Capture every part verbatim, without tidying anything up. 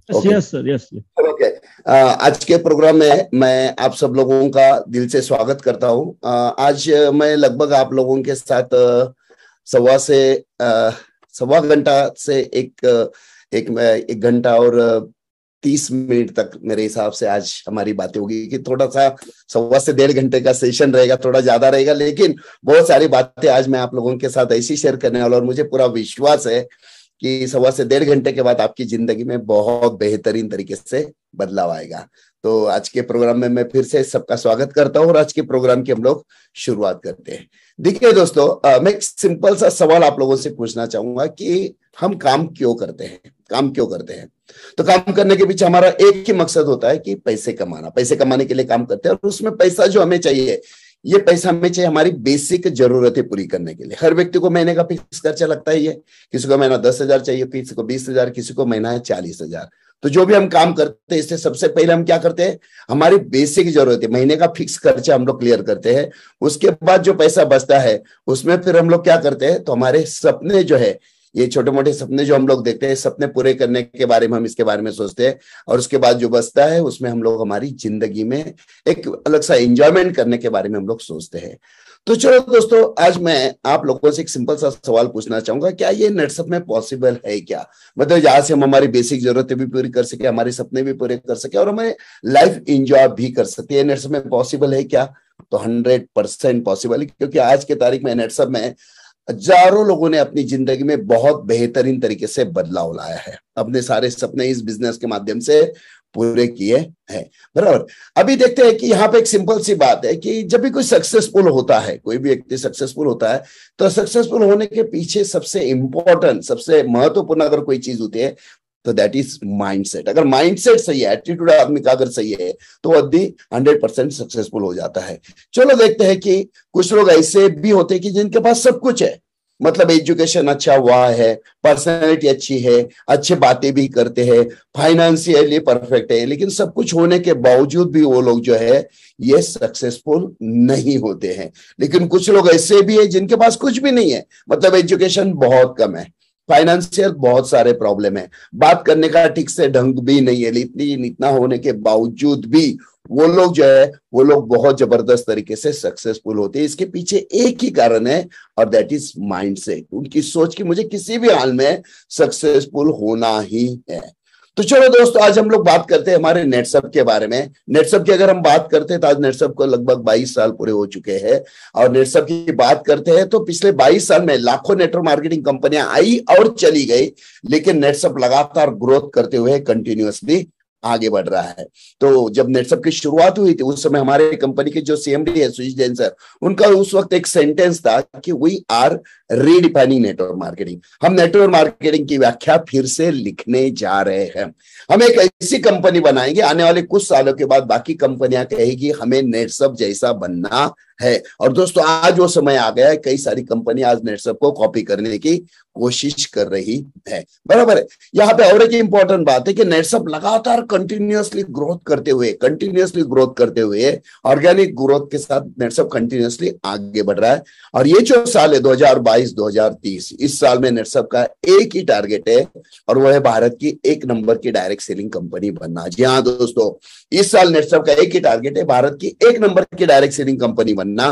Yes okay yes sir, yes. Okay. आज के programme में मैं आप सब लोगों का दिल से स्वागत करता हूं। अ, आज मैं लगभग आप लोगों के साथ अ, सवा से अ, सवा घंटा से एक एक एक घंटा और तीस मिनट तक मेरे हिसाब से आज हमारी बातें होगी। कि थोड़ा सा सवा से डेढ़ घंटे का सेशन रहेगा, थोड़ा ज्यादा रहेगा, लेकिन बहुत सारी बातें आज मैं आप लोगों के साथ ऐसी शेयर करने वाला हूं और मुझे पूरा विश्वास है कि सवा से डेढ़ घंटे के बाद आपकी जिंदगी में बहुत बेहतरीन तरीके से बदलाव आएगा। तो आज के प्रोग्राम में मैं फिर से सबका स्वागत करता हूँ और आज के प्रोग्राम की हम लोग शुरुआत करते हैं। देखिए दोस्तों, अ, मैं एक सिंपल सा सवाल आप लोगों से पूछना चाहूंगा कि हम काम क्यों करते हैं? काम क्यों करते हैं? तो काम करने के पीछे हमारा एक ही मकसद होता है कि पैसे कमाना। पैसे कमाने के लिए काम करते हैं और उसमें पैसा जो हमें चाहिए, ये पैसा हमें चाहिए हमारी बेसिक जरूरतें पूरी करने के लिए। हर व्यक्ति को महीने का फिक्स खर्चा लगता ही है। किसी को महीना दस हजार चाहिए, किसी को बीस हजार, किसी को महीना है चालीस हजार। तो जो भी हम काम करते हैं, इससे सबसे पहले हम क्या करते हैं? हमारी बेसिक जरूरत है, महीने का फिक्स खर्चा हम लोग क्लियर करते हैं। उसके बाद जो पैसा बचता है उसमें फिर हम लोग क्या करते हैं? तो हमारे सपने जो है, ये छोटे मोटे सपने जो हम लोग देखते हैं, सपने पूरे करने के बारे में हम इसके बारे में सोचते हैं। और उसके बाद जो बचता है उसमें हम लोग हमारी जिंदगी में एक अलग सा एंजॉयमेंट करने के बारे में हम लोग सोचते हैं। तो चलो दोस्तों, आज मैं आप लोगों से एक सिंपल सा सवाल पूछना चाहूंगा, क्या ये नेटसप में पॉसिबल है क्या? मतलब जहां से हम हमारी बेसिक जरूरतें भी पूरी कर सके, हमारे सपने भी पूरे कर सके और हमें लाइफ एंजॉय भी कर सकते हैं। नेटसप में पॉसिबल है क्या? तो हंड्रेड परसेंट पॉसिबल है, क्योंकि आज के तारीख में नेटसप में हजारों लोगों ने अपनी जिंदगी में बहुत बेहतरीन तरीके से बदलाव लाया है। अपने सारे सपने इस बिजनेस के माध्यम से पूरे किए हैं। बराबर। अभी देखते हैं कि यहाँ पे एक सिंपल सी बात है कि जब भी कोई सक्सेसफुल होता है, कोई भी व्यक्ति सक्सेसफुल होता है, तो सक्सेसफुल होने के पीछे सबसे इंपॉर्टेंट, सबसे महत्वपूर्ण अगर कोई चीज होती है तो दैट इज माइंडसेट। अगर माइंडसेट सही है, एटीट्यूड आदमी का अगर सही है, तो आदमी हंड्रेड परसेंट सक्सेसफुल हो जाता है। चलो देखते हैं कि कुछ लोग ऐसे भी होते हैं कि जिनके पास सब कुछ है, मतलब एजुकेशन अच्छा हुआ है, पर्सनैलिटी अच्छी है, अच्छी बातें भी करते हैं, फाइनेंशियली परफेक्ट है, लेकिन सब कुछ होने के बावजूद भी वो लोग जो है ये सक्सेसफुल नहीं होते हैं। लेकिन कुछ लोग ऐसे भी है जिनके पास कुछ भी नहीं है, मतलब एजुकेशन बहुत कम है, फाइनेंशियल बहुत सारे प्रॉब्लम है, बात करने का ठीक से ढंग भी नहीं है, लेकिन इतना होने के बावजूद भी वो लोग जो है वो लोग बहुत जबरदस्त तरीके से सक्सेसफुल होते हैं। इसके पीछे एक ही कारण है और दैट इज माइंडसेट। उनकी सोच की मुझे किसी भी हाल में सक्सेसफुल होना ही है। तो चलो दोस्तों, आज हम लोग बात करते हैं हमारे नेटसप के बारे में। नेटसप की अगर हम बात करते हैं तो आज नेटसप को लगभग बाईस साल पूरे हो चुके हैं। और नेटसप की बात करते हैं तो पिछले बाईस साल में लाखों नेटवर्क मार्केटिंग कंपनियां आई और चली गई, लेकिन नेटसप लगातार ग्रोथ करते हुए कंटिन्यूअसली आगे बढ़ रहा है। तो जब नेटसप की शुरुआत हुई थी उस समय हमारे कंपनी के जो सीएमडी है सुजीत जैन सर, उनका उस वक्त एक सेंटेंस था कि we are redefining network marketing. हम नेटवर्क मार्केटिंग की व्याख्या फिर से लिखने जा रहे हैं। हम एक ऐसी कंपनी बनाएंगे, आने वाले कुछ सालों के बाद बाकी कंपनियां कहेगी हमें नेटसप जैसा बनना है। और दोस्तों, आज वो समय आ गया है, कई सारी कंपनी आज नेटसप को कॉपी करने की कोशिश कर रही है। बराबर है। यहाँ पे और एक इंपॉर्टेंट बात है कि नेटसप लगातार कंटिन्यूअसली ग्रोथ करते हुए कंटिन्यूअसली ग्रोथ करते हुए ऑर्गेनिक ग्रोथ के साथ नेटसप कंटिन्यूअसली आगे बढ़ रहा है। और ये जो साल है दो हज़ार बाईस दो हज़ार तीस, इस साल में नेटसप का एक ही टारगेट है और वो है भारत की एक नंबर की डायरेक्ट सेलिंग कंपनी बनना। जी हाँ दोस्तों, इस साल नेटसप का एक ही टारगेट है, भारत की एक नंबर की डायरेक्ट सेलिंग कंपनी बनना।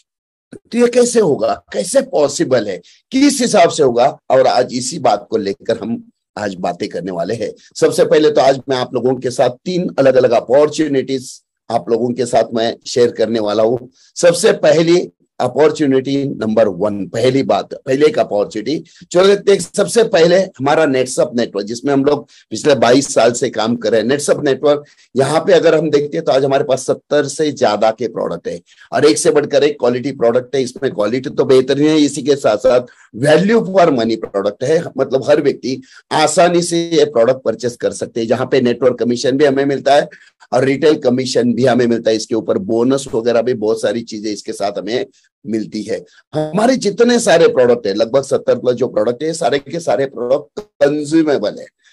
तो ये कैसे होगा, कैसे पॉसिबल है, किस हिसाब से होगा, और आज इसी बात को लेकर हम आज बातें करने वाले हैं। सबसे पहले तो आज मैं आप लोगों के साथ तीन अलग अलग अपॉर्चुनिटीज आप लोगों के साथ मैं शेयर करने वाला हूं। सबसे पहली अपॉर्चुनिटी नंबर वन, पहली बात, पहले एक अपॉर्चुनिटी चलो देखते हैं। सबसे पहले हमारा नेटसप नेटवर्क, जिसमें हम लोग पिछले बाईस साल से काम कर रहे हैं। नेटसप नेटवर्क, यहाँ पे अगर हम देखते हैं तो आज हमारे पास सत्तर से ज्यादा के प्रोडक्ट है और एक से बढ़कर एक क्वालिटी प्रोडक्ट है। इसमें क्वालिटी तो बेहतरीन है, इसी के साथ साथ वैल्यू फॉर मनी प्रोडक्ट है, मतलब हर व्यक्ति आसानी से ये प्रोडक्ट परचेस कर सकते हैं, जहां पे नेटवर्क कमीशन भी हमें मिलता है और रिटेल कमीशन भी हमें मिलता है। इसके ऊपर बोनस वगैरह भी बहुत सारी चीजें इसके साथ हमें मिलती है। हमारे जितने सारे प्रोडक्ट है, लगभग सत्तर प्लस जो प्रोडक्ट है, सारे के सारे प्रोडक्ट कंज्यूमेबल है,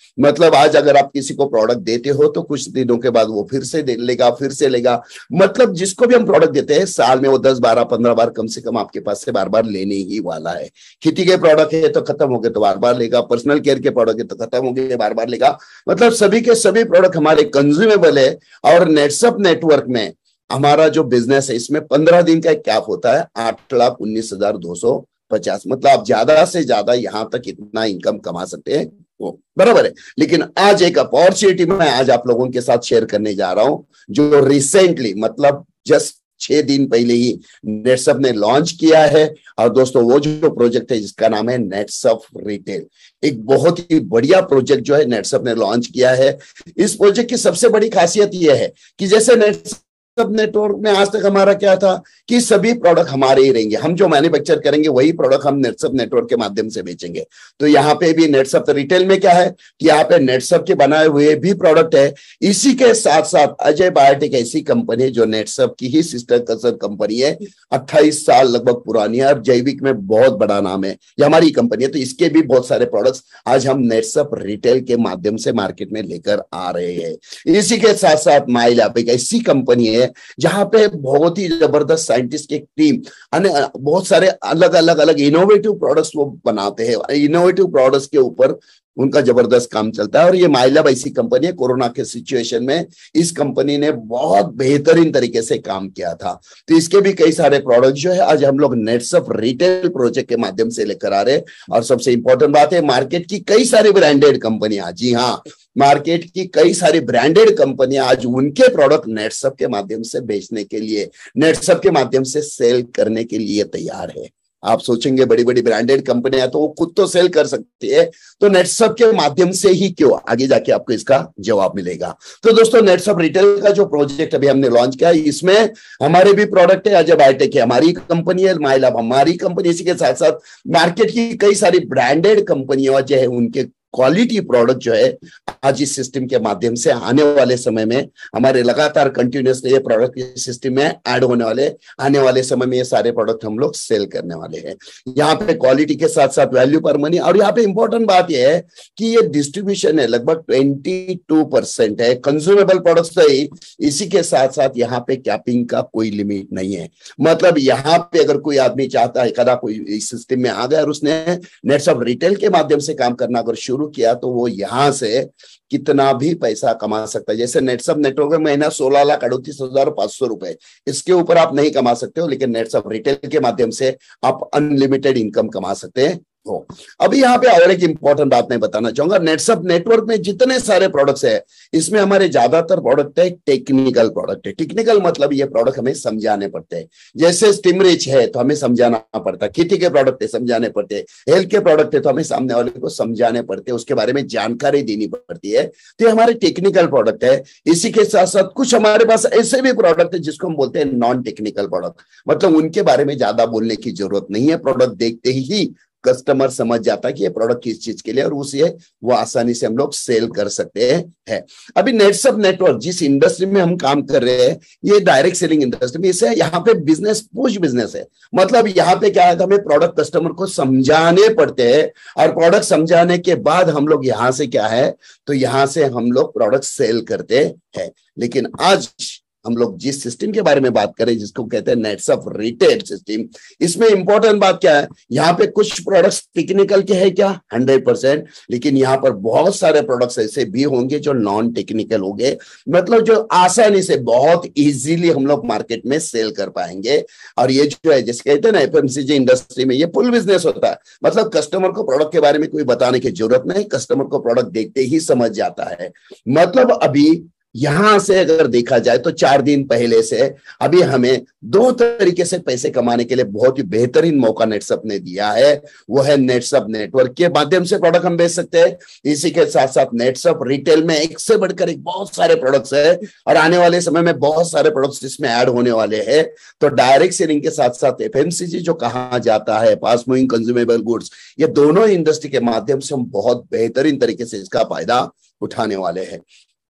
मतलब आज अगर आप किसी को प्रोडक्ट देते हो तो कुछ दिनों के बाद वो फिर से लेगा फिर से लेगा। मतलब जिसको भी हम प्रोडक्ट देते हैं साल में वो दस बारह पंद्रह बार कम से कम आपके पास से बार बार लेने ही वाला है। खेती के प्रोडक्ट है तो खत्म हो गए तो बार बार लेगा, पर्सनल केयर के प्रोडक्ट है तो खत्म हो गए बार बार लेगा। मतलब सभी के सभी प्रोडक्ट हमारे कंज्यूमेबल है। और नेटसप नेटवर्क में हमारा जो बिजनेस है इसमें पंद्रह दिन का एक कैप होता है आठ लाख उन्नीस हजार दो सौ पचास। मतलब आप ज्यादा से ज्यादा यहां तक इतना इनकम कमा सकते हैं वो बराबर है। लेकिन आज एक अपॉर्चुनिटी मैं आज आप लोगों के साथ शेयर करने जा रहा हूं जो रिसेंटली मतलब जस्ट छह दिन पहले ही नेटसप ने लॉन्च किया है। और दोस्तों वो जो प्रोजेक्ट है जिसका नाम है नेटसप रिटेल, एक बहुत ही बढ़िया प्रोजेक्ट जो है नेटसप ने लॉन्च किया है। इस प्रोजेक्ट की सबसे बड़ी खासियत यह है कि जैसे नेटसप नेटवर्क में आज तक हमारा क्या था कि सभी प्रोडक्ट हमारे ही रहेंगे, हम जो मैन्युफैक्चर करेंगे वही प्रोडक्ट हम नेटसप नेटवर्क के माध्यम से बेचेंगे। तो यहाँ पे भी नेटसप रिटेल में क्या है कि यहाँ पे नेटसप के बनाए हुए भी प्रोडक्ट है। इसी के साथ साथ अजय बायोटेक ऐसी कंपनी है जो नेटसप की ही सिस्टर कंसर्न कंपनी है, अट्ठाईस साल लगभग पुरानी है और जैविक में बहुत बड़ा नाम है, ये हमारी कंपनी है। तो इसके भी बहुत सारे प्रोडक्ट्स आज हम नेटसप रिटेल के माध्यम से मार्केट में लेकर आ रहे हैं। इसी के साथ साथ माइलैब एक ऐसी कंपनी है जहां पे बहुत ही जबरदस्त साइंटिस्ट की एक टीम बहुत सारे अलग अलग अलग इनोवेटिव प्रोडक्ट्स वो बनाते हैं। इनोवेटिव प्रोडक्ट्स के ऊपर उनका जबरदस्त काम चलता है। और ये माइलैब ऐसी कंपनी है, कोरोना के सिचुएशन में इस कंपनी ने बहुत बेहतरीन तरीके से काम किया था। तो इसके भी कई सारे प्रोडक्ट जो है आज हम लोग नेटसप रिटेल प्रोजेक्ट के माध्यम से लेकर आ रहे हैं। और सबसे इंपॉर्टेंट बात है मार्केट की कई सारी ब्रांडेड कंपनियां, जी हाँ मार्केट की कई सारी ब्रांडेड कंपनियां आज उनके प्रोडक्ट नेटसप के माध्यम से बेचने के लिए, नेटसप के माध्यम से सेल करने के लिए तैयार है। आप सोचेंगे बड़ी बड़ी ब्रांडेड कंपनियां तो वो खुद तो सेल कर सकती है, तो नेटसप के माध्यम से ही क्यों, आगे जाके आपको इसका जवाब मिलेगा। तो दोस्तों नेटसप रिटेल का जो प्रोजेक्ट अभी हमने लॉन्च किया है इसमें हमारे भी प्रोडक्ट है, अजय बायोटेक है हमारी कंपनी है, माइलैब हमारी कंपनी, इसी के साथ साथ मार्केट की कई सारी ब्रांडेड कंपनियां जो है उनके क्वालिटी प्रोडक्ट जो है आज इस सिस्टम के माध्यम से आने वाले समय में हमारे लगातार कंटिन्यूसली ये प्रोडक्ट इस सिस्टम में ऐड होने वाले, आने वाले समय में ये सारे प्रोडक्ट हम लोग सेल करने वाले हैं। यहाँ पे क्वालिटी के साथ साथ वैल्यू पर मनी। और यहाँ पे इंपॉर्टेंट बात यह है कि ये डिस्ट्रीब्यूशन है लगभग बाईस परसेंट है, कंज्यूमेबल प्रोडक्ट्स तो ही, इसी के साथ साथ यहाँ पे कैपिंग का कोई लिमिट नहीं है। मतलब यहाँ पे अगर कोई आदमी चाहता है कदा कोई इस सिस्टम में आ गया और उसने नेटसप रिटेल के माध्यम से काम करना अगर शुरू किया तो वो यहां से कितना भी पैसा कमा सकता है। जैसे नेटसप नेटवर्क में महीना सोलह लाख अड़तीस हजार पांच सौ रुपए, इसके ऊपर आप नहीं कमा सकते हो, लेकिन नेटसप रिटेल के माध्यम से आप अनलिमिटेड इनकम कमा सकते हैं हो। अभी यहाँ पे और एक इंपॉर्टेंट बात मैं बताना चाहूंगा, नेटसप नेटवर्क में जितने सारे प्रोडक्ट्स है इसमें हमारे ज्यादातर प्रोडक्ट है टेक्निकल प्रोडक्ट है। टेक्निकल मतलब ये प्रोडक्ट हमें समझाने पड़ते हैं, जैसे स्टिमरिच है तो हमें समझाना पड़ता है, खेती के प्रोडक्ट है समझाने पड़ते हैं, हेल्थ के प्रोडक्ट है तो हमें सामने वाले को समझाने पड़ते हैं, उसके बारे में जानकारी देनी पड़ती है। तो ये हमारे टेक्निकल प्रोडक्ट है। इसी के साथ साथ कुछ हमारे पास ऐसे भी प्रोडक्ट है जिसको हम बोलते हैं नॉन टेक्निकल प्रोडक्ट, मतलब उनके बारे में ज्यादा बोलने की जरूरत नहीं है, प्रोडक्ट देखते ही कस्टमर समझ जाता है कि ये प्रोडक्ट किस चीज के लिए, और उसे वो आसानी से हम लोग सेल कर सकते हैं। अभी नेटसप नेटवर्क जिस इंडस्ट्री में हम काम कर रहे हैं ये डायरेक्ट सेलिंग इंडस्ट्री में, इसे यहाँ पे बिजनेस पुश बिजनेस है। मतलब यहाँ पे क्या है, हमें प्रोडक्ट कस्टमर को समझाने पड़ते हैं और प्रोडक्ट समझाने के बाद हम लोग यहाँ से क्या है तो यहाँ से हम लोग प्रोडक्ट सेल करते हैं। लेकिन आज हम लोग जिस सिस्टम के बारे में बात करें जिसको कहते हैं नेटसप रिटेल सिस्टम, इसमें इंपॉर्टेंट बात क्या है, यहाँ पे कुछ प्रोडक्ट्स टेक्निकल के हैं क्या हंड्रेड परसेंट, लेकिन यहाँ पर बहुत सारे प्रोडक्ट्स ऐसे भी होंगे जो नॉन टेक्निकल होंगे, मतलब जो आसानी से बहुत इजीली हम लोग मार्केट में सेल कर पाएंगे। और ये जो है जिसके कहते हैं ना एफएमसीजी इंडस्ट्री में ये फुल बिजनेस होता है, मतलब कस्टमर को प्रोडक्ट के बारे में कोई बताने की जरूरत नहीं, कस्टमर को प्रोडक्ट देखते ही समझ जाता है। मतलब अभी यहां से अगर देखा जाए तो चार दिन पहले से अभी हमें दो तरीके से पैसे कमाने के लिए बहुत ही बेहतरीन मौका नेटसप ने दिया है। वो है नेटसप नेटवर्क के माध्यम से प्रोडक्ट हम बेच सकते हैं, इसी के साथ साथ नेटसप रिटेल में एक से बढ़कर एक बहुत सारे प्रोडक्ट्स है और आने वाले समय में बहुत सारे प्रोडक्ट्स इसमें ऐड होने वाले हैं। तो डायरेक्ट सेलिंग के साथ साथ एफएमसीजी जो कहा जाता है फास्ट मूविंग कंज्यूमेबल गुड्स, ये दोनों इंडस्ट्री के माध्यम से हम बहुत बेहतरीन तरीके से इसका फायदा उठाने वाले हैं।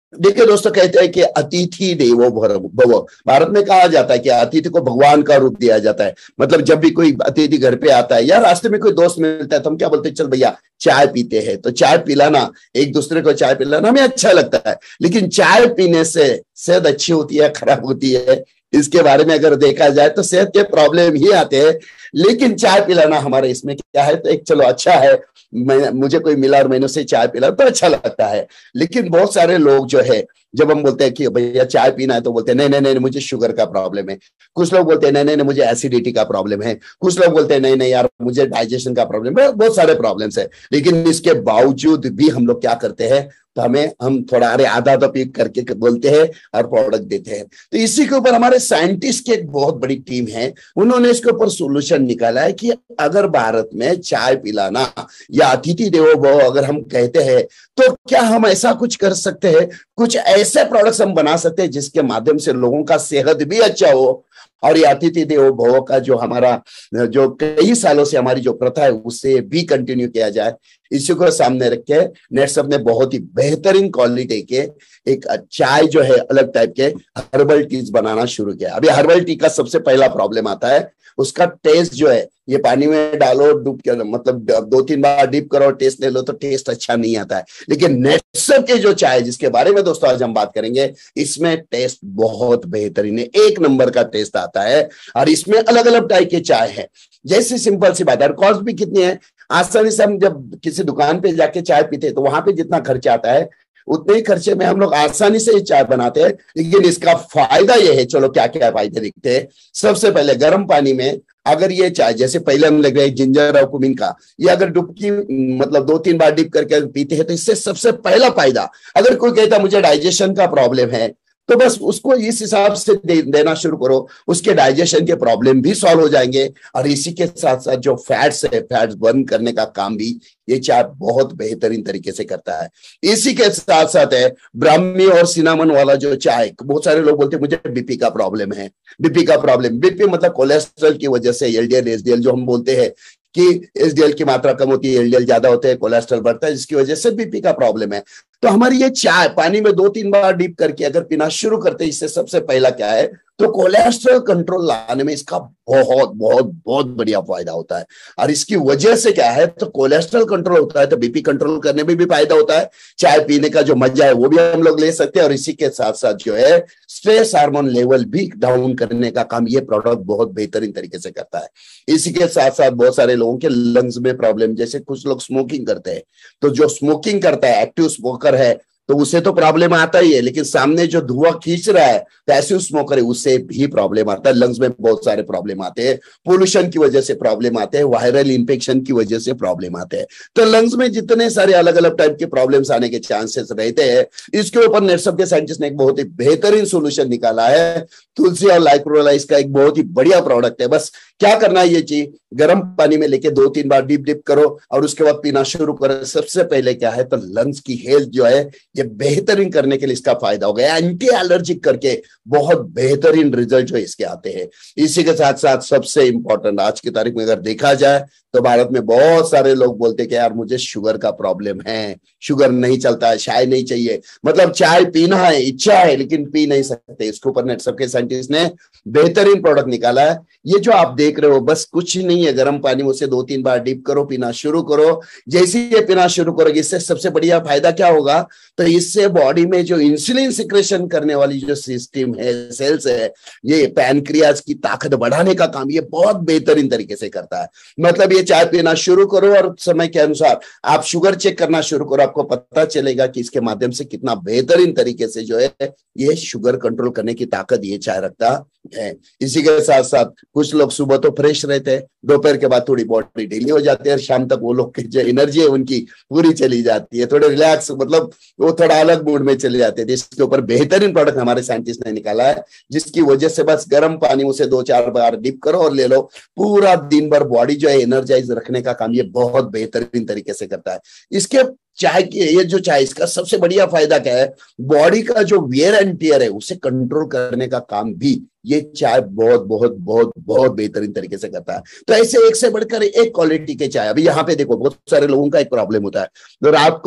देखिए दोस्तों, कहते हैं कि अतिथि देवो भव। भारत में कहा जाता है कि अतिथि को भगवान का रूप दिया जाता है। मतलब जब भी कोई अतिथि घर पे आता है या रास्ते में कोई दोस्त मिलता है तो हम क्या बोलते हैं, चल भैया चाय पीते हैं। तो चाय पिलाना, एक दूसरे को चाय पिलाना हमें अच्छा लगता है, लेकिन चाय पीने से सेहत अच्छी होती है खराब होती है, इसके बारे में अगर देखा जाए तो सेहत के प्रॉब्लम ही आते हैं। लेकिन चाय पिलाना हमारे इसमें क्या है, तो एक चलो अच्छा है, मैं मुझे कोई मिला और मैंने उसे चाय पिला तो अच्छा लगता है। लेकिन बहुत सारे लोग जो है, जब हम बोलते हैं कि भैया चाय पीना है तो बोलते हैं नहीं नहीं नहीं मुझे शुगर का प्रॉब्लम है। कुछ लोग बोलते हैं नहीं नहीं नहीं मुझे एसिडिटी का प्रॉब्लम है। कुछ लोग बोलते हैं नहीं नहीं यार मुझे डाइजेशन का प्रॉब्लम है। बहुत सारे प्रॉब्लम्स है, लेकिन इसके बावजूद भी हम लोग क्या करते हैं, तो हमें हम थोड़ा अरे आधा आधा पी करके बोलते हैं और प्रोडक्ट देते हैं। तो इसी के ऊपर हमारे साइंटिस्ट की एक बहुत बड़ी टीम है, उन्होंने इसके ऊपर सोल्यूशन निकाला है कि अगर भारत में चाय पिलाना या अतिथि देवो भव अगर हम कहते हैं, तो क्या हम ऐसा कुछ कर सकते हैं, कुछ ऐसे प्रोडक्ट्स हम बना सकते हैं जिसके माध्यम से लोगों का सेहत भी अच्छा हो और ये अतिथि देवो भव का जो हमारा जो कई सालों से हमारी जो प्रथा है उससे भी कंटिन्यू किया जाए। इसी को सामने रख के नेटसप ने बहुत ही बेहतरीन क्वालिटी के एक चाय जो है अलग टाइप के हर्बल टीज बनाना शुरू किया। अभी हर्बल टी का सबसे पहला प्रॉब्लम आता है, उसका टेस्ट जो है, ये पानी में डालो डूब के मतलब दो तीन बार डिप करो टेस्ट ले लो तो टेस्ट अच्छा नहीं आता है। लेकिन नेटसप के जो चाय जिसके बारे में दोस्तों आज हम बात करेंगे, इसमें टेस्ट बहुत बेहतरीन है, एक नंबर का टेस्ट आता है। और इसमें अलग अलग टाइप के चाय है। जैसे सिंपल सी बात है, कॉस्ट भी कितनी है, आसानी से हम जब किसी दुकान पे जाके चाय पीते हैं तो वहां पे जितना खर्चा आता है उतने ही खर्चे में हम लोग आसानी से चाय बनाते हैं। लेकिन इसका फायदा यह है, चलो क्या क्या फायदे दिखते हैं। सबसे पहले गर्म पानी में अगर ये चाय, जैसे पहले हम लग रहे हैं जिंजर और कुमिन का, ये अगर डुबकी मतलब दो तीन बार डिप करके पीते हैं तो इससे सबसे पहला फायदा, अगर कोई कहता मुझे डाइजेशन का प्रॉब्लम है तो बस उसको इस हिसाब से दे, देना शुरू करो, उसके डाइजेशन के प्रॉब्लम भी सॉल्व हो जाएंगे। और इसी के साथ साथ जो फैट्स है, फैट्स बर्न करने का काम भी ये चाय बहुत बेहतरीन तरीके से करता है। इसी के साथ साथ है ब्राह्मी और सिनामन वाला जो चाय, बहुत सारे लोग बोलते हैं मुझे बीपी का प्रॉब्लम है। बीपी का प्रॉब्लम, बीपी मतलब कोलेस्ट्रॉल की वजह से एलडीएल एसडीएल जो हम बोलते हैं कि एसडीएल की मात्रा कम होती है, एलडीएल ज्यादा होते हैं, कोलेस्ट्रॉल बढ़ता है, जिसकी वजह से बीपी का प्रॉब्लम है। तो हमारी ये चाय पानी में दो तीन बार डीप करके अगर पीना शुरू करते हैं, इससे सबसे पहला क्या है, तो कोलेस्ट्रॉल कंट्रोल लाने में इसका बहुत बहुत बहुत बढ़िया फायदा होता है। और इसकी वजह से क्या है, तो कोलेस्ट्रॉल कंट्रोल होता है तो बीपी कंट्रोल करने में भी फायदा होता है। चाय पीने का जो मजा है वो भी हम लोग ले सकते हैं। और इसी के साथ साथ जो है स्ट्रेस हार्मोन लेवल भी डाउन करने का काम ये प्रोडक्ट बहुत बेहतरीन तरीके से करता है। इसी के साथ साथ बहुत सारे लोगों के लंग्स में प्रॉब्लम, जैसे कुछ लोग स्मोकिंग करते हैं, तो जो स्मोकिंग करता है, एक्टिव स्मोकर है, तो उसे तो प्रॉब्लम आता ही है, लेकिन सामने जो धुआं खींच रहा है पैसिव स्मोकर है, उससे भी प्रॉब्लम आता है। लंग्स में बहुत सारे प्रॉब्लम आते हैं, पोल्यूशन की वजह से प्रॉब्लम आते हैं, वायरल इंफेक्शन की वजह से प्रॉब्लम आते हैं। तो लंग्स में जितने सारे अलग अलग टाइप के प्रॉब्लम्स आने के चांसेस रहते हैं, इसके ऊपर नेटसप के साइंटिस्ट ने एक बहुत ही बेहतरीन सोल्यूशन निकाला है। तुलसी और लाइक्रोलाइस का एक बहुत ही बढ़िया प्रोडक्ट है। बस क्या करना है, ये चीज गर्म पानी में लेके दो तीन बार डीप डिप करो और उसके बाद पीना शुरू करो। सबसे पहले क्या है, तो लंग्स की हेल्थ जो है ये बेहतरीन करने के लिए इसका फायदा हो गया। एंटी एलर्जिक करके बहुत बेहतरीन रिजल्ट जो इसके आते हैं। इसी के साथ साथ सबसे इंपॉर्टेंट आज की तारीख में अगर देखा जाए तो भारत में बहुत सारे लोग बोलते कि यार मुझे शुगर का प्रॉब्लम है, शुगर नहीं चलता है, चाय नहीं चाहिए, मतलब चाय पीना है, इच्छा है लेकिन पी नहीं सकते। इसके ऊपर नेटसप के साइंटिस्ट ने बेहतरीन प्रोडक्ट निकाला है। ये जो आप देख रहे हो बस कुछ नहीं है, गर्म पानी में उसे दो तीन बार डिप करो, पीना शुरू करो। जैसे ही ये पीना शुरू करोगे, इससे सबसे बढ़िया फायदा क्या होगा, तो इससे बॉडी में जो इंसुलिन सिक्रेशन करने वाली जो सिस्टम है, सेल्स है, ये पैनक्रियाज की ताकत बढ़ाने का काम ये बहुत बेहतरीन तरीके से करता है। मतलब ये चाय पीना शुरू करो और समय के अनुसार आप शुगर चेक करना शुरू करो, आपको पता चलेगा कि इसके माध्यम से कितना बेहतरीन तरीके से जो है ये शुगर कंट्रोल करने की ताकत ये चाय रखता है। इसी के साथ साथ कुछ लोग सुबह तो फ्रेश रहते हैं, दोपहर के बाद थोड़ी बॉडी ढीली हो जाती है, और शाम तक वो लोग की जो एनर्जी है उनकी पूरी चली जाती है, थोड़े रिलैक्स, मतलब वो थोड़ा अलग मूड में चले जाते हैं। जिसके ऊपर बेहतरीन प्रोडक्ट हमारे साइंटिस्ट ने निकाला है, जिसकी वजह से बस गर्म पानी उसे दो चार बार डिप करो और ले लो, पूरा दिन भर बॉडी जो है एनर्जाइज रखने का काम ये बहुत बेहतरीन तरीके से करता है। इसके चाय की ये जो चाय, इसका सबसे बढ़िया फायदा क्या है, बॉडी का जो वियर एंड टियर है उसे कंट्रोल करने का काम भी ये चाय बहुत बहुत बहुत बहुत बेहतरीन तरीके से करता है। तो ऐसे एक से बढ़कर एक क्वालिटी के चाय। अभी यहाँ पे देखो बहुत सारे लोगों का एक प्रॉब्लम होता है, तो रात को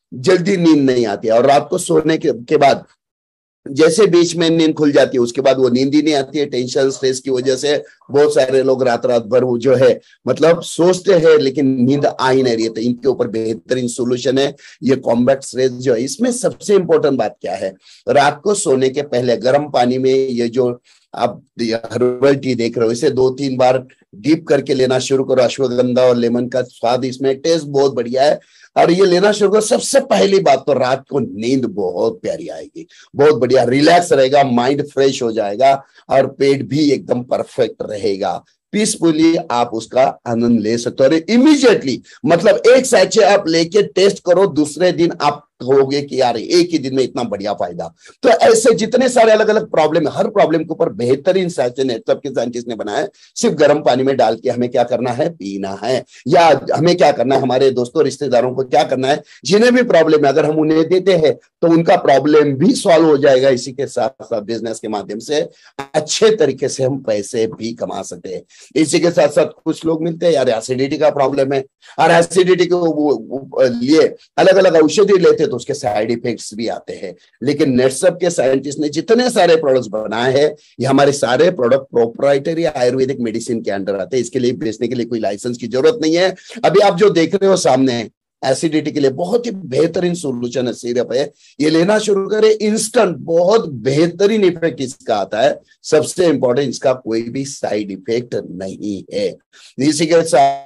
जल्दी नींद नहीं आती है, और रात को सोने के, के बाद जैसे बीच में नींद खुल जाती है उसके बाद वो नींद ही नहीं आती है। टेंशन स्ट्रेस की वजह से बहुत सारे लोग रात रात भर वो जो है मतलब सोचते हैं लेकिन नींद आ ही नहीं रही है। तो इनके ऊपर बेहतरीन सोल्यूशन है ये कॉम्बैट स्ट्रेस जो है। इसमें सबसे इंपॉर्टेंट बात क्या है, रात को सोने के पहले गर्म पानी में ये जो आप हर्बल टी देख रहे हो इसे दो तीन बार डीप करके लेना शुरू करो। अश्वगंधा और लेमन का स्वाद इसमें, टेस्ट बहुत बढ़िया है, और ये लेना शुरू करो। सबसे पहली बात तो रात को नींद बहुत प्यारी आएगी, बहुत बढ़िया रिलैक्स रहेगा, माइंड फ्रेश हो जाएगा और पेट भी एकदम परफेक्ट रहेगा। पीसफुली आप उसका आनंद ले सकते हो। और इमीडिएटली मतलब एक सैचे आप लेके टेस्ट करो, दूसरे दिन आप कहोगे कि यार एक ही दिन में इतना बढ़िया फायदा। तो ऐसे जितने सारे अलग अलग प्रॉब्लम है, हर प्रॉब्लम के ऊपर बेहतरीन सैचे नेटवर्क के साइंटिस्ट ने बनाया है। सिर्फ गर्म पानी में डाल के हमें क्या करना है, पीना है, या हमें क्या करना है, हमारे दोस्तों रिश्तेदारों को क्या करना है, जिन्हें भी प्रॉब्लम है अगर हम उन्हें देते हैं तो उनका प्रॉब्लम भी सॉल्व हो जाएगा। इसी के साथ साथ बिजनेस के माध्यम से अच्छे तरीके से हम पैसे भी कमा सकते हैं। इसी के साथ साथ कुछ लोग मिलते हैं यार एसिडिटी का प्रॉब्लम है, और एसिडिटी के लिए अलग अलग औषधि लेते तो उसके साइड इफेक्ट्स भी आते हैं। लेकिन नेटसप के साइंटिस्ट ने जितने सारे प्रोडक्ट्स बनाए हैं ये हमारे सारे प्रोडक्ट प्रोप्राइटरी आयुर्वेदिक मेडिसिन के अंडर आते हैं। इसके लिए बेचने के लिए कोई लाइसेंस की जरूरत नहीं है। अभी आप जो देख रहे हो सामने एसिडिटी के लिए बहुत ही बेहतरीन सोल्यूशन है, सिरप है, ये लेना शुरू करें, इंस्टेंट बहुत बेहतरीन इफेक्ट इसका आता है। सबसे इंपॉर्टेंट इसका कोई भी साइड इफेक्ट नहीं है। इसी के साथ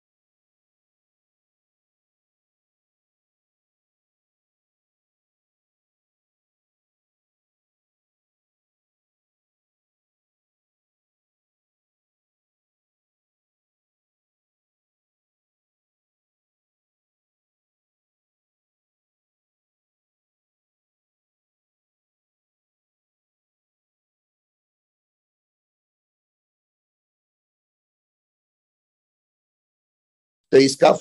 तो इसका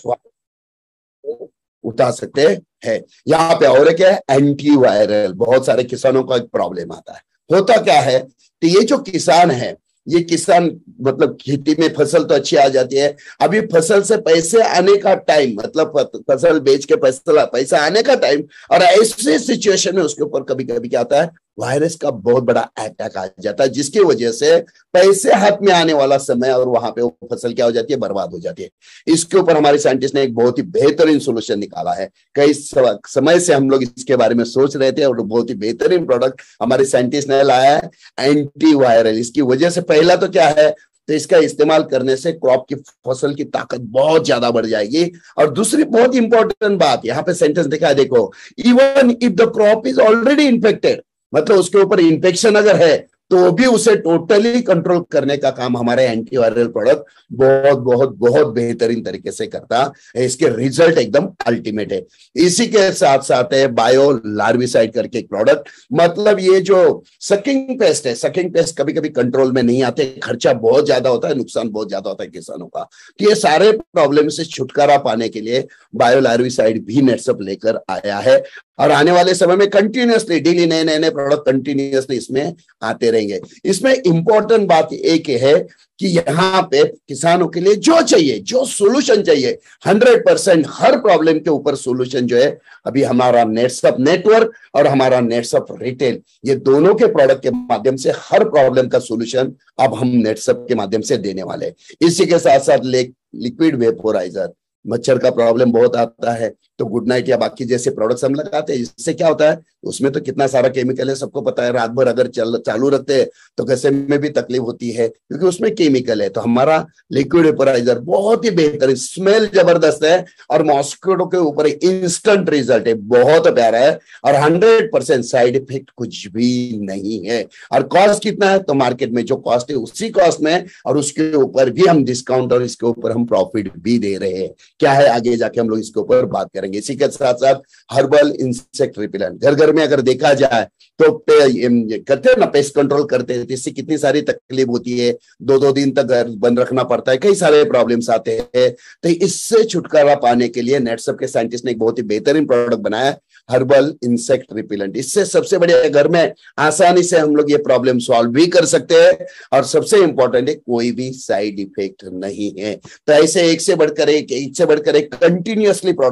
उठा सकते हैं। यहाँ पे और क्या है, एंटी वायरल। बहुत सारे किसानों का एक प्रॉब्लम आता है, होता क्या है, तो ये जो किसान है, ये किसान मतलब खेती में फसल तो अच्छी आ जाती है, अभी फसल से पैसे आने का टाइम, मतलब फसल बेच के पैसा पैसा आने का टाइम, और ऐसे सिचुएशन में उसके ऊपर कभी कभी क्या आता है, वायरस का बहुत बड़ा अटैक आ जाता है, जिसकी वजह से पैसे हाथ में आने वाला समय और वहां पे वो फसल क्या हो जाती है, बर्बाद हो जाती है। इसके ऊपर हमारे साइंटिस्ट ने एक बहुत ही बेहतरीन सोल्यूशन निकाला है। कई समय से हम लोग इसके बारे में सोच रहे थे और बहुत ही बेहतरीन प्रोडक्ट हमारे साइंटिस्ट ने लाया है, एंटी वायरल। इसकी वजह से पहला तो क्या है, तो इसका इस्तेमाल करने से क्रॉप की फसल की ताकत बहुत ज्यादा बढ़ जाएगी। और दूसरी बहुत इंपॉर्टेंट बात, यहाँ पे सेंटेंस देखा है, देखो, even if the crop is already infected, मतलब उसके ऊपर इंफेक्शन अगर है तो भी उसे टोटली कंट्रोल करने का काम हमारे एंटीवायरल प्रोडक्ट बहुत बहुत बहुत बेहतरीन तरीके से करता है। इसके रिजल्ट एकदम अल्टीमेट है। इसी के साथ साथ है बायो लार्विसाइड करके एक प्रोडक्ट, मतलब ये जो सकिंग पेस्ट है, सकिंग पेस्ट कभी कभी कंट्रोल में नहीं आते, खर्चा बहुत ज्यादा होता है, नुकसान बहुत ज्यादा होता है किसानों का। तो ये सारे प्रॉब्लम से छुटकारा पाने के लिए बायो लार्विसाइड भी नेटसप लेकर आया है, और आने वाले समय में कंटिन्यूअसली डेली नए नए नए प्रोडक्ट कंटिन्यूअसली इसमें आते रहेंगे। इसमें इंपॉर्टेंट बात एक है कि यहाँ पे किसानों के लिए जो चाहिए, जो सोल्यूशन चाहिए, हंड्रेड परसेंट हर प्रॉब्लम के ऊपर सोल्यूशन जो है, अभी हमारा नेटसप नेटवर्क और हमारा नेटसप रिटेल, ये दोनों के प्रोडक्ट के माध्यम से हर प्रॉब्लम का सोल्यूशन अब हम नेटसप के माध्यम से देने वाले हैं। इसी के साथ साथ लिक्विड वेपोराइजर, मच्छर का प्रॉब्लम बहुत आता है, तो गुड नाइट या बाकी जैसे प्रोडक्ट्स हम लगाते हैं, इससे क्या होता है, उसमें तो कितना सारा केमिकल है, सबको पता है। रात भर अगर चल चालू रखते हैं तो गसे में भी तकलीफ होती है क्योंकि उसमें केमिकल है। तो हमारा लिक्विड वेपोराइजर बहुत ही बेहतर, स्मेल जबरदस्त है और मॉस्किटो के ऊपर इंस्टेंट रिजल्ट है, बहुत प्यारा है, और हंड्रेड परसेंट साइड इफेक्ट कुछ भी नहीं है। और कॉस्ट कितना है, तो मार्केट में जो कॉस्ट है उसी कॉस्ट में, और उसके ऊपर भी हम डिस्काउंट और इसके ऊपर हम प्रॉफिट भी दे रहे हैं। क्या है, आगे जाके हम लोग इसके ऊपर बात करेंगे। इसी के साथ साथ हर्बल इंसेक्ट रिपेलेंट, घर घर में अगर देखा जाए तो करते हैं ना, पेस्ट कंट्रोल करते हैं, इससे कितनी सारी तकलीफ होती है, दो दो दिन तक घर बंद रखना पड़ता है, कई सारे प्रॉब्लम्स आते हैं। तो इससे छुटकारा पाने के लिए नेटसप के साइंटिस्ट ने एक बहुत ही बेहतरीन प्रोडक्ट बनाया, हर्बल इंसेक्ट रिपेलेंट। इससे सबसे बढ़िया, घर में आसानी से हम लोग ये प्रॉब्लम सॉल्व भी कर सकते हैं, और सबसे इंपॉर्टेंट है कोई भी साइड इफेक्ट नहीं है। तो ऐसे एक से बढ़कर एक, एक से बढ़कर एक कंटिन्यूअसली प्रोडक्ट्स हमारे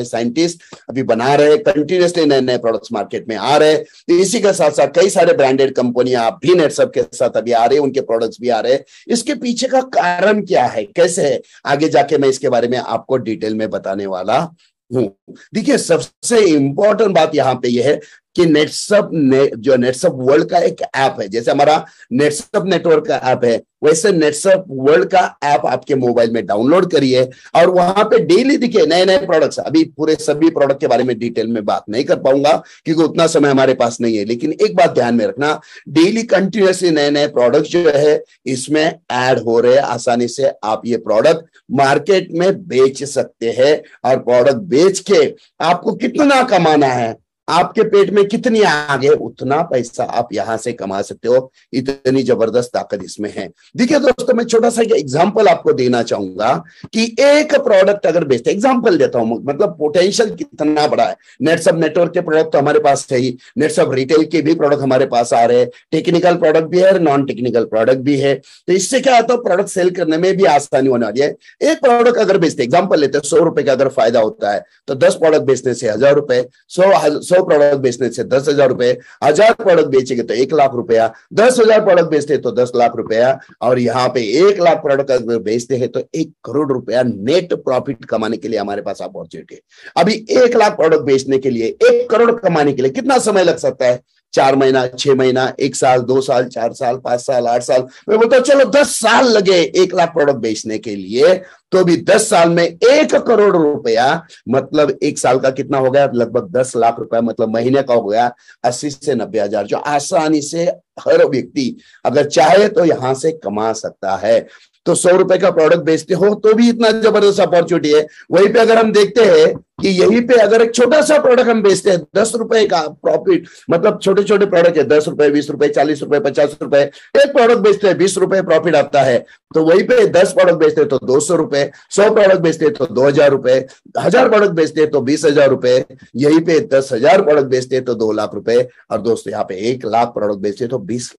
साइंटिस्ट अभी बना रहे, कंटिन्यूसली नए नए प्रोडक्ट्स मार्केट में आ रहे। तो इसी के साथ साथ कई सारे ब्रांडेड कंपनियां भी नेटसप के साथ अभी आ रही है, उनके प्रोडक्ट्स भी आ रहे हैं। इसके पीछे का कारण क्या है, कैसे है, आगे जाके मैं इसके बारे में आपको डिटेल में बताने वाला हूं। देखिए, सबसे इंपॉर्टेंट बात यहां पे यह है कि नेटसप ने, जो नेटसप वर्ल्ड का एक ऐप है, जैसे हमारा नेटसप नेटवर्क का ऐप है, वैसे नेटसप वर्ल्ड का ऐप आपके मोबाइल में डाउनलोड करिए और वहां पे डेली देखिए नए नए प्रोडक्ट्स। अभी पूरे सभी प्रोडक्ट के बारे में डिटेल में बात नहीं कर पाऊंगा क्योंकि उतना समय हमारे पास नहीं है, लेकिन एक बात ध्यान में रखना, डेली कंटिन्यूसली नए नए प्रोडक्ट जो है इसमें ऐड हो रहे हैं। आसानी से आप ये प्रोडक्ट मार्केट में बेच सकते हैं और प्रोडक्ट बेच के आपको कितना कमाना है, आपके पेट में कितनी आग है, उतना पैसा आप यहां से कमा सकते हो। इतनी जबरदस्त ताकत इसमें है। देखिए दोस्तों, मैं छोटा सा एग्जांपल आपको देना चाहूंगा कि एक प्रोडक्ट अगर बेचते, एग्जांपल देता हूं, मतलब पोटेंशियल कितना बड़ा है। नेटसप नेटवर्क के प्रोडक्ट तो हमारे पास है ही, नेटसप रिटेल के भी प्रोडक्ट हमारे पास आ रहे हैं, टेक्निकल प्रोडक्ट भी है, नॉन टेक्निकल प्रोडक्ट भी है। तो इससे क्या होता है, प्रोडक्ट सेल करने में भी आसानी होने वाली है। एक प्रोडक्ट अगर बेचते, एग्जाम्पल लेते हैं, सौ रुपए का अगर फायदा होता है तो दस प्रोडक्ट बेचने से हजार रुपए, सौ सौ प्रोडक्ट बेचने से दस हजार रुपए, हजार प्रोडक्ट बेचेंगे तो एक लाख रुपया, दस हजार प्रोडक्ट बेचते हैं तो दस लाख रुपया, और यहाँ पे एक लाख प्रोडक्ट अगर बेचते हैं तो एक करोड़ रुपया नेट प्रॉफिट कमाने के लिए हमारे पास अपॉर्चुनिटी है। अभी एक लाख प्रोडक्ट बेचने के लिए, एक करोड़ कमाने के लिए कितना समय लग सकता है? चार महीना, छह महीना, एक साल, दो साल, चार साल, पांच साल, आठ साल, मैं बोलता हूं चलो दस साल लगे एक लाख प्रोडक्ट बेचने के लिए, तो भी दस साल में एक करोड़ रुपया, मतलब एक साल का कितना हो गया? लगभग दस लाख रुपया, मतलब महीने का हो गया अस्सी से नब्बे हजार, जो आसानी से हर व्यक्ति अगर चाहे तो यहां से कमा सकता है। तो सौ रुपए का प्रोडक्ट बेचते हो तो भी इतना जबरदस्त अपॉर्चुनिटी है। वहीं पे अगर हम देखते हैं कि यहीं पे अगर एक छोटा सा प्रोडक्ट हम बेचते हैं, दस रुपए का प्रॉफिट, मतलब छोटे छोटे प्रोडक्ट है, दस रुपए, बीस रुपए, चालीस रुपए, पचास रुपए, एक प्रोडक्ट बेचते हैं बीस रुपए प्रॉफिट आता है। तो वहीं पे दस प्रोडक्ट बेचते हैं तो दो सौ रुपए, सौ प्रोडक्ट बेचते हैं तो दो हजार रुपए, हजार प्रोडक्ट बेचते हैं तो बीस हजार रुपए, यहीं पे दस हजार प्रोडक्ट बेचते हैं तो दो लाख रुपए, और दोस्तों यहाँ पे एक लाख प्रोडक्ट बेचते हैं तो बीस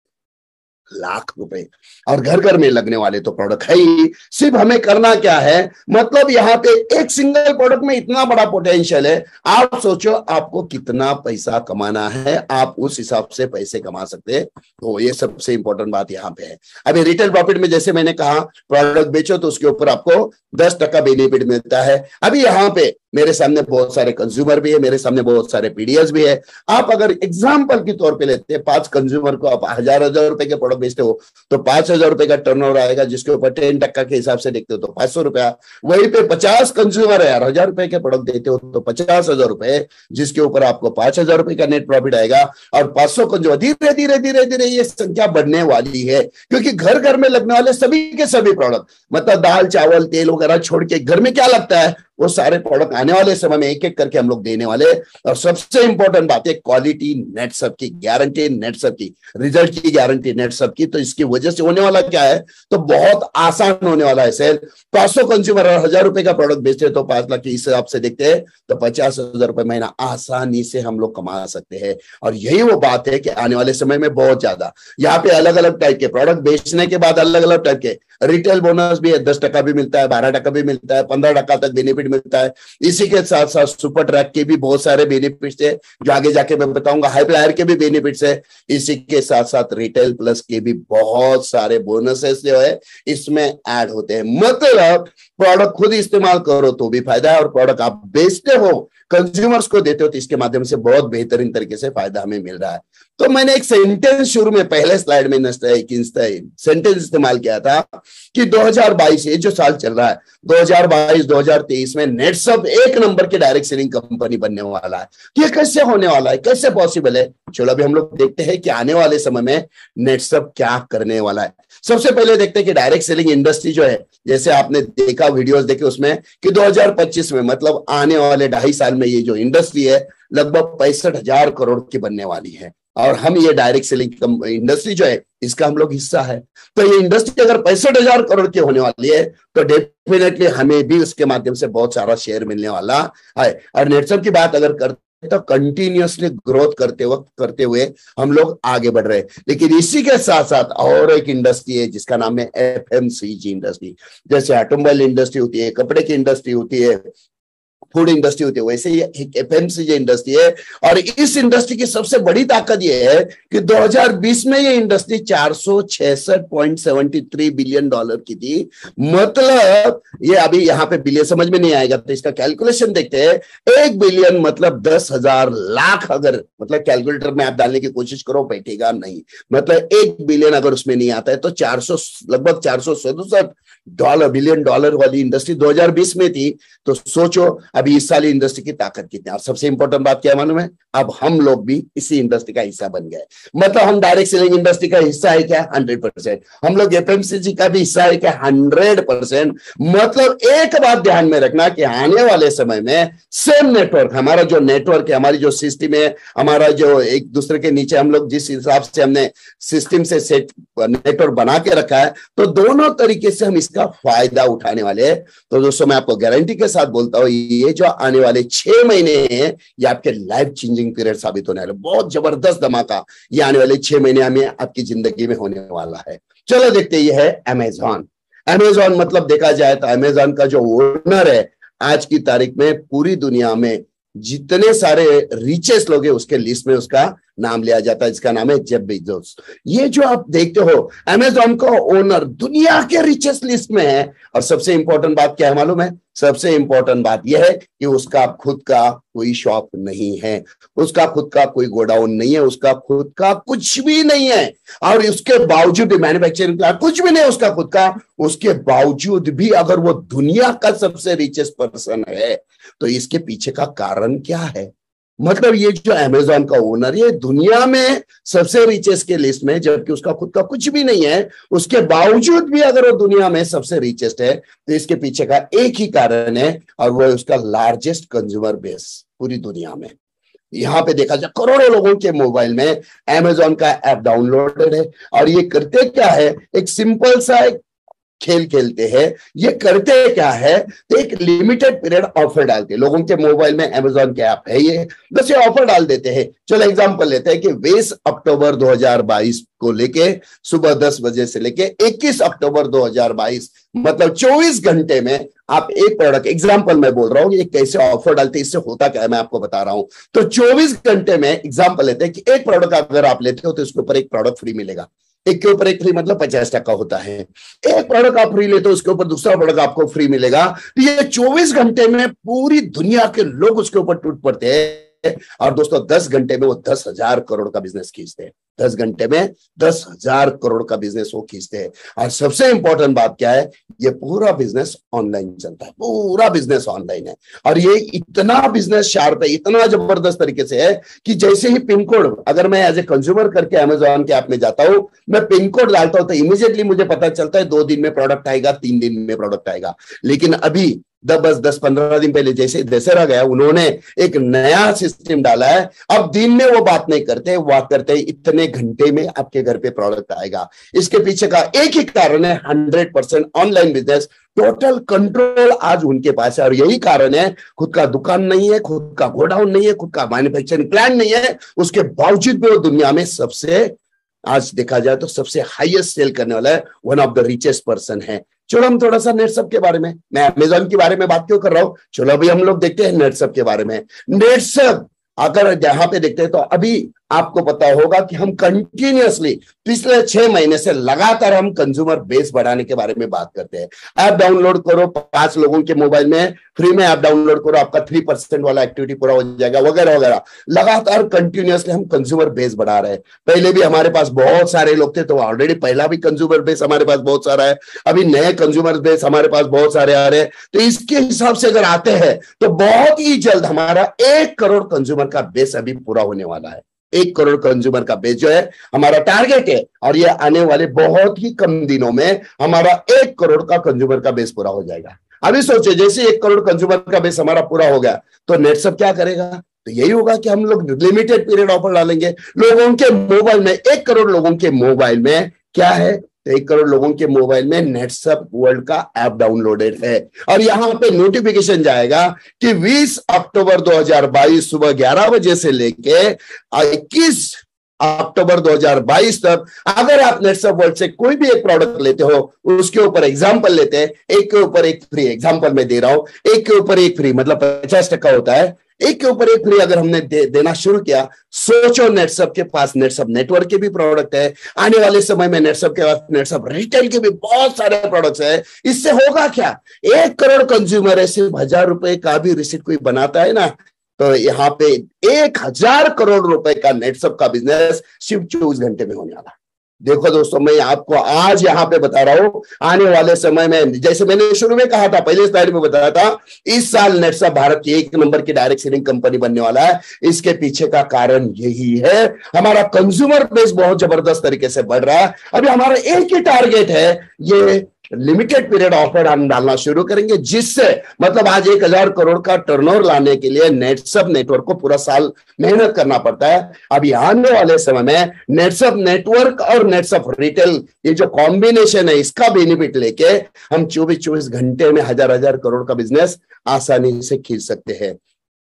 लाख रुपए, और घर घर में लगने वाले तो प्रोडक्ट है ही। सिर्फ हमें करना क्या है, मतलब यहाँ पे एक सिंगल प्रोडक्ट में इतना बड़ा पोटेंशियल है। आप सोचो आपको कितना पैसा कमाना है, आप उस हिसाब से पैसे कमा सकते हैं। तो ये सबसे इंपॉर्टेंट बात यहाँ पे है। अभी रिटेल प्रॉफिट में जैसे मैंने कहा, प्रोडक्ट बेचो तो उसके ऊपर आपको दस टका बेनिफिट मिलता है। अभी यहाँ पे मेरे सामने बहुत सारे कंज्यूमर भी है, मेरे सामने बहुत सारे पीडीएस भी है। आप अगर एग्जाम्पल के तौर पे लेते हैं, पांच कंज्यूमर को आप हजार हजार रुपए के प्रोडक्ट बेचते हो तो पांच हजार रुपए का टर्नओवर आएगा, जिसके ऊपर टेन टक्का के हिसाब से देखते हो तो पांच सौ रुपया। वहीं पे पचास कंज्यूमर है, हजार रुपए के प्रोडक्ट देते हो तो पचास हजार रुपए, जिसके ऊपर आपको पांच हजार रुपए का नेट प्रॉफिट आएगा। और पांच सौ कंज्यूमर, धीरे धीरे धीरे धीरे ये संख्या बढ़ने वाली है, क्योंकि घर घर में लगने वाले सभी के सभी प्रोडक्ट, मतलब दाल चावल तेल वगैरह छोड़ के घर में क्या लगता है, वो सारे प्रोडक्ट आने वाले समय में एक एक करके हम लोग देने वाले। और सबसे इंपॉर्टेंट बात है क्वालिटी नेटसप की गारंटी, नेटसप की रिजल्ट की गारंटी नेटसप की। तो इसकी वजह से होने वाला क्या है, तो बहुत आसान होने वाला है सेल। पांच सौ कंज्यूमर और हजार रुपए का प्रोडक्ट बेचते हैं तो पांच लाख के हिसाब से देखते हैं तो पचास हजार रुपए महीना आसानी से हम लोग कमा सकते हैं। और यही वो बात है कि आने वाले समय में बहुत ज्यादा यहाँ पे अलग अलग टाइप के प्रोडक्ट बेचने के बाद अलग अलग टाइप के रिटेल बोनस भी है, दस टका भी मिलता है, बारह टका भी मिलता है, पंद्रह टका तक बेनिफिट मिलता है। इसी के साथ साथ सुपर ट्रैक के भी बहुत सारे बेनिफिट्स है, जो आगे जाके मैं बताऊंगा। हाई फ्लायर के भी बेनिफिट्स है। इसी के साथ साथ रिटेल प्लस के भी बहुत सारे बोनसेस जो है इसमें ऐड होते हैं। मतलब प्रोडक्ट खुद इस्तेमाल करो तो भी फायदा है, और प्रोडक्ट आप बेचते हो, कंज्यूमर्स को देते हो, तो इसके माध्यम से बहुत बेहतरीन तरीके से फायदा हमें मिल रहा है। तो मैंने एक सेंटेंस शुरू में पहले स्लाइड में सेंटेंस इस्तेमाल किया था कि दो हज़ार बाईस ये जो साल चल रहा है, दो हज़ार बाईस दो हज़ार तेईस में नेटसप एक नंबर की डायरेक्ट सेलिंग कंपनी बनने वाला है। ये कैसे होने वाला है, कैसे पॉसिबल है? चलो अभी हम लोग देखते हैं कि आने वाले समय में नेटसप क्या करने वाला है। सबसे पहले देखते हैं कि डायरेक्ट सेलिंग इंडस्ट्री जो है, जैसे आपने देखा वीडियोस देखे उसमें कि दो हज़ार पच्चीस में, मतलब आने वाले ढाई साल में, ये जो इंडस्ट्री है लगभग पैंसठ हजार करोड़ की बनने वाली है। और हम ये डायरेक्ट सेलिंग इंडस्ट्री जो है इसका हम लोग हिस्सा है। तो ये इंडस्ट्री अगर पैंसठ हजार करोड़ की होने वाली है तो डेफिनेटली हमें भी उसके माध्यम से बहुत सारा शेयर मिलने वाला है। और नेटसप की बात अगर करते तो कंटिन्यूअसली ग्रोथ करते वक्त करते हुए हम लोग आगे बढ़ रहे हैं। लेकिन इसी के साथ साथ और एक इंडस्ट्री है जिसका नाम है एफएमसीजी इंडस्ट्री। जैसे ऑटोमोबाइल इंडस्ट्री होती है, कपड़े की इंडस्ट्री होती है, फूड इंडस्ट्री होती है, वैसे ही एक एफएमसीजी इंडस्ट्री है। और इस इंडस्ट्री की सबसे बड़ी ताकत यह है कि दो हज़ार बीस में ये इंडस्ट्री चार सौ छियासठ पॉइंट सात तीन बिलियन डॉलर की थी। मतलब ये अभी यहाँ पे बिलियन समझ में नहीं आएगा, तो इसका कैलकुलेशन देखते हैं। एक बिलियन मतलब दस हजार लाख, अगर मतलब कैलकुलेटर में आप डालने की कोशिश करो बैठेगा नहीं, मतलब एक बिलियन अगर उसमें नहीं आता है तो चार सौ लगभग चार सौ सड़सठ डॉलर बिलियन डॉलर वाली इंडस्ट्री दो हज़ार बीस में थी। तो सोचो अभी इस साल इंडस्ट्री की ताकत कितनी है। और सबसे इंपॉर्टेंट बात क्या मालूम है, अब हम लोग भी इसी इंडस्ट्री का हिस्सा बन गए। मतलब हम डायरेक्ट सेलिंग इंडस्ट्री का हिस्सा है क्या? Hundred percent. हम लोग एफएमसीजी का भी हिस्सा है क्या? Hundred percent. मतलब एक बात ध्यान में रखना कि आने वाले समय में सेम नेटवर्क, हमारा जो नेटवर्क है, हमारी जो सिस्टम है, हमारा जो एक दूसरे के नीचे हम लोग जिस हिसाब से हमने सिस्टम से सेट नेटवर्क बना के रखा है, तो दोनों तरीके से हम इसका फायदा उठाने वाले हैं। तो दोस्तों मैं आपको गारंटी के साथ बोलता हूं, ये जो आने वाले छह महीने हैं ये आपके लाइफ चेंजिंग पीरियड साबित होने वाले, बहुत जबरदस्त धमाका ये आने वाले छह महीने हमें आपकी जिंदगी में होने वाला है। चलो देखते हैं, ये है अमेजॉन। अमेजॉन मतलब देखा जाए तो अमेजॉन का जो ओनर है आज की तारीख में पूरी दुनिया में जितने सारे रिचेस्ट लोग हैं उसके लिस्ट में उसका नाम लिया जाता है, जिसका नाम है जेफ बेजोस। ये जो आप देखते हो अमेजॉन का ओनर दुनिया के रिचेस्ट लिस्ट में है। और सबसे इंपॉर्टेंट बात क्या है मालूम है? सबसे इंपॉर्टेंट बात यह है कि उसका खुद का कोई शॉप नहीं है, उसका खुद का कोई गोडाउन नहीं है, उसका खुद का कुछ भी नहीं है। और उसके बावजूद मैन्युफैक्चरिंग प्लांट कुछ भी नहीं है उसका खुद का, उसके बावजूद भी अगर वो दुनिया का सबसे रिचेस्ट पर्सन है तो इसके पीछे का कारण क्या है? मतलब ये जो अमेजॉन का ओनर है दुनिया में सबसे रिचेस्ट के लिस्ट में, जबकि उसका खुद का कुछ भी नहीं है, उसके बावजूद भी अगर वो दुनिया में सबसे रिचेस्ट है तो इसके पीछे का एक ही कारण है, और वो है उसका लार्जेस्ट कंज्यूमर बेस पूरी दुनिया में। यहां पे देखा जाए करोड़ों लोगों के मोबाइल में अमेजॉन का ऐप डाउनलोडेड है। और ये करते क्या है, एक सिंपल सा एक खेल खेलते हैं। ये करते क्या है, तो एक लिमिटेड पीरियड ऑफर डालते हैं लोगों के मोबाइल में। अमेजॉन के ऐप है ये, बस ये ऑफर डाल देते हैं। चलो एग्जांपल लेते हैं कि बीस अक्टूबर दो हज़ार बाईस को लेके सुबह दस बजे से लेके इक्कीस अक्टूबर दो हज़ार बाईस मतलब चौबीस घंटे में आप एक प्रोडक्ट, एग्जांपल मैं बोल रहा हूं ये कैसे ऑफर डालते हैं, इससे होता क्या है मैं आपको बता रहा हूं। तो चौबीस घंटे में एग्जांपल लेते हैं कि एक प्रोडक्ट अगर आप लेते हो तो इसके ऊपर एक प्रोडक्ट फ्री मिलेगा। एक के ऊपर एक फ्री मतलब पचास टका होता है। एक प्रोडक्ट आप फ्री लेते हो उसके ऊपर दूसरा प्रोडक्ट आपको फ्री मिलेगा। तो ये चौबीस घंटे में पूरी दुनिया के लोग उसके ऊपर टूट पड़ते हैं। और दोस्तों दस घंटे में वो दस हजार करोड़ का बिजनेस खींचते हैं। दस घंटे में दस हजार करोड़ का बिजनेस वो खींचते हैं। और सबसे इंपॉर्टेंट बात क्या है, ये पूरा बिजनेस ऑनलाइन चलता है, पूरा बिजनेस ऑनलाइन है। और ये इतना बिजनेस शार्प है, इतना जबरदस्त तरीके से है कि जैसे ही पिन कोड अगर मैं एज ए कंज्यूमर करके अमेजॉन के ऐप में जाता हूं, मैं पिन कोड डालता हूं तो इमीडिएटली मुझे पता चलता है दो दिन में प्रोडक्ट आएगा, तीन दिन में प्रोडक्ट आएगा। लेकिन अभी बस दस पंद्रह दिन पहले जैसे दशहरा गया उन्होंने एक नया सिस्टम डाला है। अब दिन में वो बात नहीं करते, वो करते इतने घंटे में आपके घर पे प्रोडक्ट आएगा। इसके पीछे का एक ही कारण है, hundred percent online business, total control आज उनके पास है। और यही कारण है, खुद का दुकान नहीं है, खुद का गोडाउन नहीं है, खुद का मैन्युफैक्चरिंग प्लांट नहीं है, उसके बावजूद भी वो दुनिया में सबसे, आज देखा जाए तो सबसे हाईएस्ट सेल करने वाला है, one of the richest person है। चलो हम थोड़ा सा नेटसप के बारे में, मैं अमेजॉन के बारे में बात क्यों कर रहा हूं, चलो अभी हम लोग देखते हैं नेटसप के बारे में। नेटसप अगर यहां पे देखते हैं तो अभी आपको पता होगा कि हम कंटिन्यूअसली पिछले छह महीने से लगातार हम कंज्यूमर बेस बढ़ाने के बारे में बात करते हैं। ऐप डाउनलोड करो, पांच लोगों के मोबाइल में फ्री में ऐप डाउनलोड करो, आपका थ्री परसेंट वाला एक्टिविटी पूरा हो जाएगा, वगैरह वगैरह। लगातार कंटिन्यूअसली हम कंज्यूमर बेस बढ़ा रहे हैं। पहले भी हमारे पास बहुत सारे लोग थे, तो ऑलरेडी पहला भी कंज्यूमर बेस हमारे पास बहुत सारा है, अभी नए कंज्यूमर बेस हमारे पास बहुत सारे आ रहे हैं। तो इसके हिसाब से अगर आते हैं तो बहुत ही जल्द हमारा एक करोड़ कंज्यूमर का बेस अभी पूरा होने वाला है। एक करोड़ कंज्यूमर का बेस जो है हमारा टारगेट है, और ये आने वाले बहुत ही कम दिनों में हमारा एक करोड़ का कंज्यूमर का बेस पूरा हो जाएगा। अभी सोचिए जैसे एक करोड़ कंज्यूमर का बेस हमारा पूरा हो गया तो नेटसप क्या करेगा, तो यही होगा कि हम लोग लिमिटेड पीरियड ऑफर डालेंगे लोगों के मोबाइल में। एक करोड़ लोगों के मोबाइल में क्या है, तो एक करोड़ लोगों के मोबाइल में नेटसप वर्ल्ड का ऐप डाउनलोडेड है, और यहां पे नोटिफिकेशन जाएगा कि बीस अक्टूबर दो हज़ार बाईस सुबह ग्यारह बजे से लेके इक्कीस अक्टूबर दो हज़ार बाईस तक अगर आप नेटसप वर्ल्ड से कोई भी एक प्रोडक्ट लेते हो, उसके ऊपर एग्जांपल लेते हैं, एक के ऊपर एक फ्री, एग्जांपल में दे रहा हूं, एक के ऊपर एक फ्री मतलब पचास टक्का होता है, एक के ऊपर एक फ्री अगर हमने दे, देना शुरू किया, सोचो नेटसप के पास नेटसप नेटवर्क के भी प्रोडक्ट है, आने वाले समय में नेटसप के पास नेटसप रिटेल के भी बहुत सारे प्रोडक्ट्स है। इससे होगा क्या, एक करोड़ कंज्यूमर है, सिर्फ हजार रुपए का भी रिसीट कोई बनाता है ना, तो यहाँ पे एक हजार करोड़ रुपए का नेटसप का बिजनेस सिर्फ चौबीस घंटे में होने वाला। देखो दोस्तों, मैं आपको आज यहाँ पे बता रहा हूं, आने वाले समय में, जैसे मैंने शुरू में कहा था, पहले स्लाइड में बताया था, इस साल नेटसप भारत की एक नंबर की डायरेक्ट सेलिंग कंपनी बनने वाला है। इसके पीछे का कारण यही है, हमारा कंज्यूमर बेस बहुत जबरदस्त तरीके से बढ़ रहा है। अभी हमारा एक ही टारगेट है, ये लिमिटेड पीरियड ऑफर हम डालना शुरू करेंगे, जिससे मतलब आज एक हजार करोड़ का टर्नओवर लाने के लिए नेटसप नेटवर्क को पूरा साल मेहनत करना पड़ता है। अभी आने वाले समय में नेटसप नेटवर्क और नेटसप रिटेल, ये जो कॉम्बिनेशन है, इसका बेनिफिट लेके हम चौबीस चौबीस घंटे में हजार हजार करोड़ का बिजनेस आसानी से खींच सकते हैं।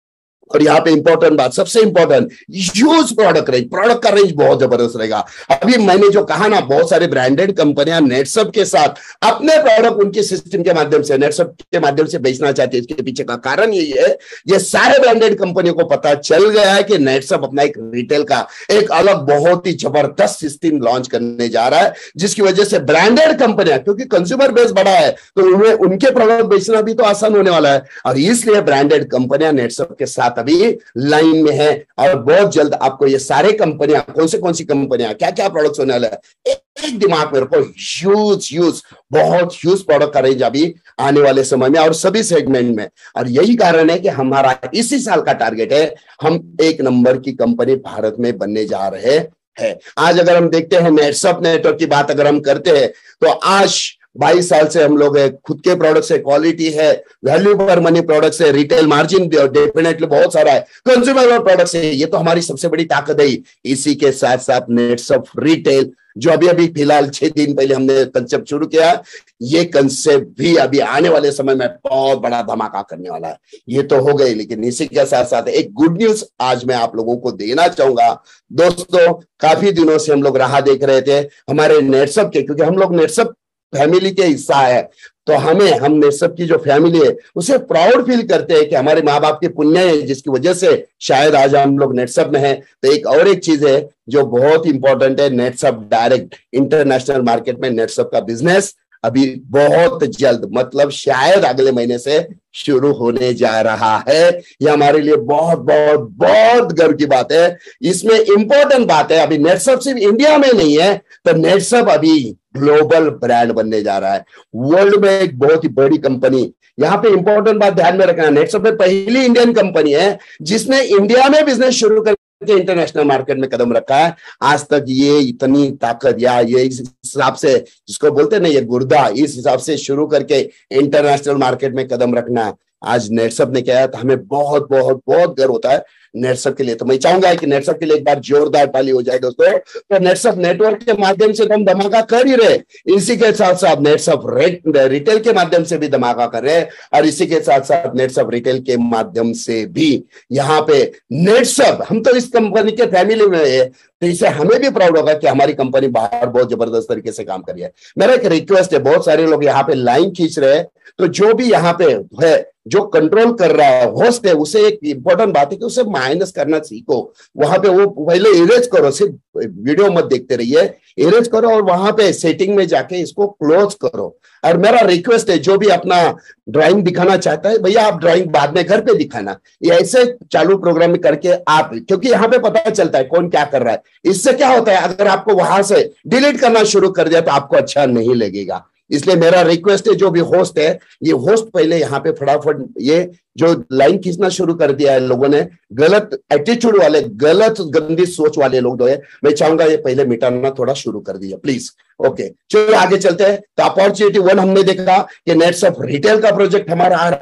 और यहाँ पे इंपॉर्टेंट बात, सबसे important, huge product range, product का रेंज बहुत जबरदस्त रहेगा। अभी मैंने जो कहा ना, बहुत सारे ब्रांडेड कंपनियां नेटसप के साथ अपने प्रोडक्ट उनके सिस्टम के माध्यम से, नेटसप के माध्यम से बेचना चाहते हैं। इसके पीछे का कारण यही है, ये सारे ब्रांडेड कंपनियों को पता चल गया है कि नेटसप अपना एक रिटेल का एक अलग बहुत ही जबरदस्त सिस्टम लॉन्च करने जा रहा है, जिसकी वजह से ब्रांडेड कंपनियां, क्योंकि कंज्यूमर बेस बड़ा है तो उन्हें उनके प्रोडक्ट बेचना भी तो आसान होने वाला है, और इसलिए ब्रांडेड कंपनियां नेटसप के साथ अभी लाइन में है। और बहुत जल्द आपको ये सारे कंपनियां, कौन से कौन सी कंपनियां, क्या क्या प्रोडक्ट्स होने वाला है, एक दिमाग में रखो, ह्यूज ह्यूज बहुत ह्यूज प्रोडक्ट का रेंज अभी आने वाले समय में और सभी सेगमेंट में। और यही कारण है कि हमारा इसी साल का टारगेट है, हम एक नंबर की कंपनी भारत में बनने जा रहे हैं। आज अगर हम देखते हैं नेटसप नेटवर्क की बात अगर हम करते हैं, तो आज बाईस साल से हम लोग है, खुद के प्रोडक्ट से क्वालिटी है, वैल्यू पर मनी प्रोडक्ट से, रिटेल मार्जिन डेफिनेटली बहुत सारा है, कंज्यूमर प्रोडक्ट से, ये तो हमारी सबसे बड़ी ताकत है। इसी के साथ साथ नेटसप रिटेल, जो अभी अभी फिलहाल छह दिन पहले हमने कंसेप्ट शुरू किया, ये कंसेप्ट भी अभी आने वाले समय में बहुत बड़ा धमाका करने वाला है। ये तो हो गई, लेकिन इसी के साथ साथ एक गुड न्यूज आज मैं आप लोगों को देना चाहूंगा। दोस्तों, काफी दिनों से हम लोग राह देख रहे थे हमारे नेटसप के, क्योंकि हम लोग नेटसप फैमिली के हिस्सा है, तो हमें हम नेटसप की जो फैमिली है उसे प्राउड फील करते हैं कि हमारे माँ बाप के पुण्य है, जिसकी वजह से शायद आज हम लोग नेटसप में हैं। तो एक और एक चीज है जो बहुत इंपॉर्टेंट है, नेटसप डायरेक्ट इंटरनेशनल मार्केट में नेटसप का बिजनेस अभी बहुत जल्द, मतलब शायद अगले महीने से शुरू होने जा रहा है। ये हमारे लिए बहुत बहुत बहुत गर्व की बात है। इसमें इंपॉर्टेंट बात है, अभी नेटसप सिर्फ इंडिया में नहीं है, तो नेटसप अभी ग्लोबल ब्रांड बनने जा रहा है, वर्ल्ड में एक बहुत ही बड़ी कंपनी। यहाँ पे इंपॉर्टेंट बात ध्यान में रखना, नेटसप में पहली इंडियन कंपनी है जिसने इंडिया में बिजनेस शुरू कर के इंटरनेशनल मार्केट में कदम रखा है। आज तक ये इतनी ताकत, या ये इस हिसाब से जिसको बोलते हैं ना, ये गुर्दा, इस हिसाब से शुरू करके इंटरनेशनल मार्केट में कदम रखना आज नेटसप ने किया है, तो हमें बहुत बहुत बहुत गर्व होता है नेटसप के लिए। तो मैं चाहूंगा कि नेटसप के लिए एक बार जोरदार ताली हो जाए दोस्तों। तो नेटसप नेटवर्क के माध्यम से तो हम धमाका कर ही रहे, इसी के साथ साथ नेटसप रिटेल के माध्यम से भी धमाका कर रहे हैं, और इसी के साथ साथ नेटसप रिटेल के माध्यम से भी यहाँ पे नेटसप, हम तो इस कंपनी के फैमिली में है, तो इसे हमें भी प्राउड होगा कि हमारी कंपनी बाहर बहुत जबरदस्त तरीके से काम कर रही है। मेरा एक रिक्वेस्ट है, बहुत सारे लोग यहाँ पे लाइन खींच रहे हैं, तो जो भी यहाँ पे है, जो कंट्रोल कर रहा है, होस्ट है, उसे एक इंपॉर्टेंट बात है कि उसे माइनस करना सीखो। वहां पे वो पहले इरेज करो, सिर्फ वीडियो मत देखते रहिए, इरेज करो और वहां पे सेटिंग में जाके इसको क्लोज करो। और मेरा रिक्वेस्ट है, जो भी अपना ड्राइंग दिखाना चाहता है, भैया आप ड्राइंग बाद में घर पे दिखाना, ये ऐसे चालू प्रोग्राम में करके आप, क्योंकि यहाँ पे पता चलता है कौन क्या कर रहा है। इससे क्या होता है, अगर आपको वहां से डिलीट करना शुरू कर दिया तो आपको अच्छा नहीं लगेगा। इसलिए मेरा रिक्वेस्ट है, जो भी होस्ट है, ये होस्ट पहले यहाँ पे फटाफट ये जो लाइन खींचना शुरू कर दिया है लोगों ने, गलत एटीट्यूड वाले, गलत गंदी सोच वाले लोग जो है, मैं चाहूंगा ये पहले मिटाना थोड़ा शुरू कर दिया प्लीज। ओके, चलो आगे चलते हैं। तो अपॉर्चुनिटी वन हमने देखा कि नेटसप रिटेल का प्रोजेक्ट हमारा आ रहा है,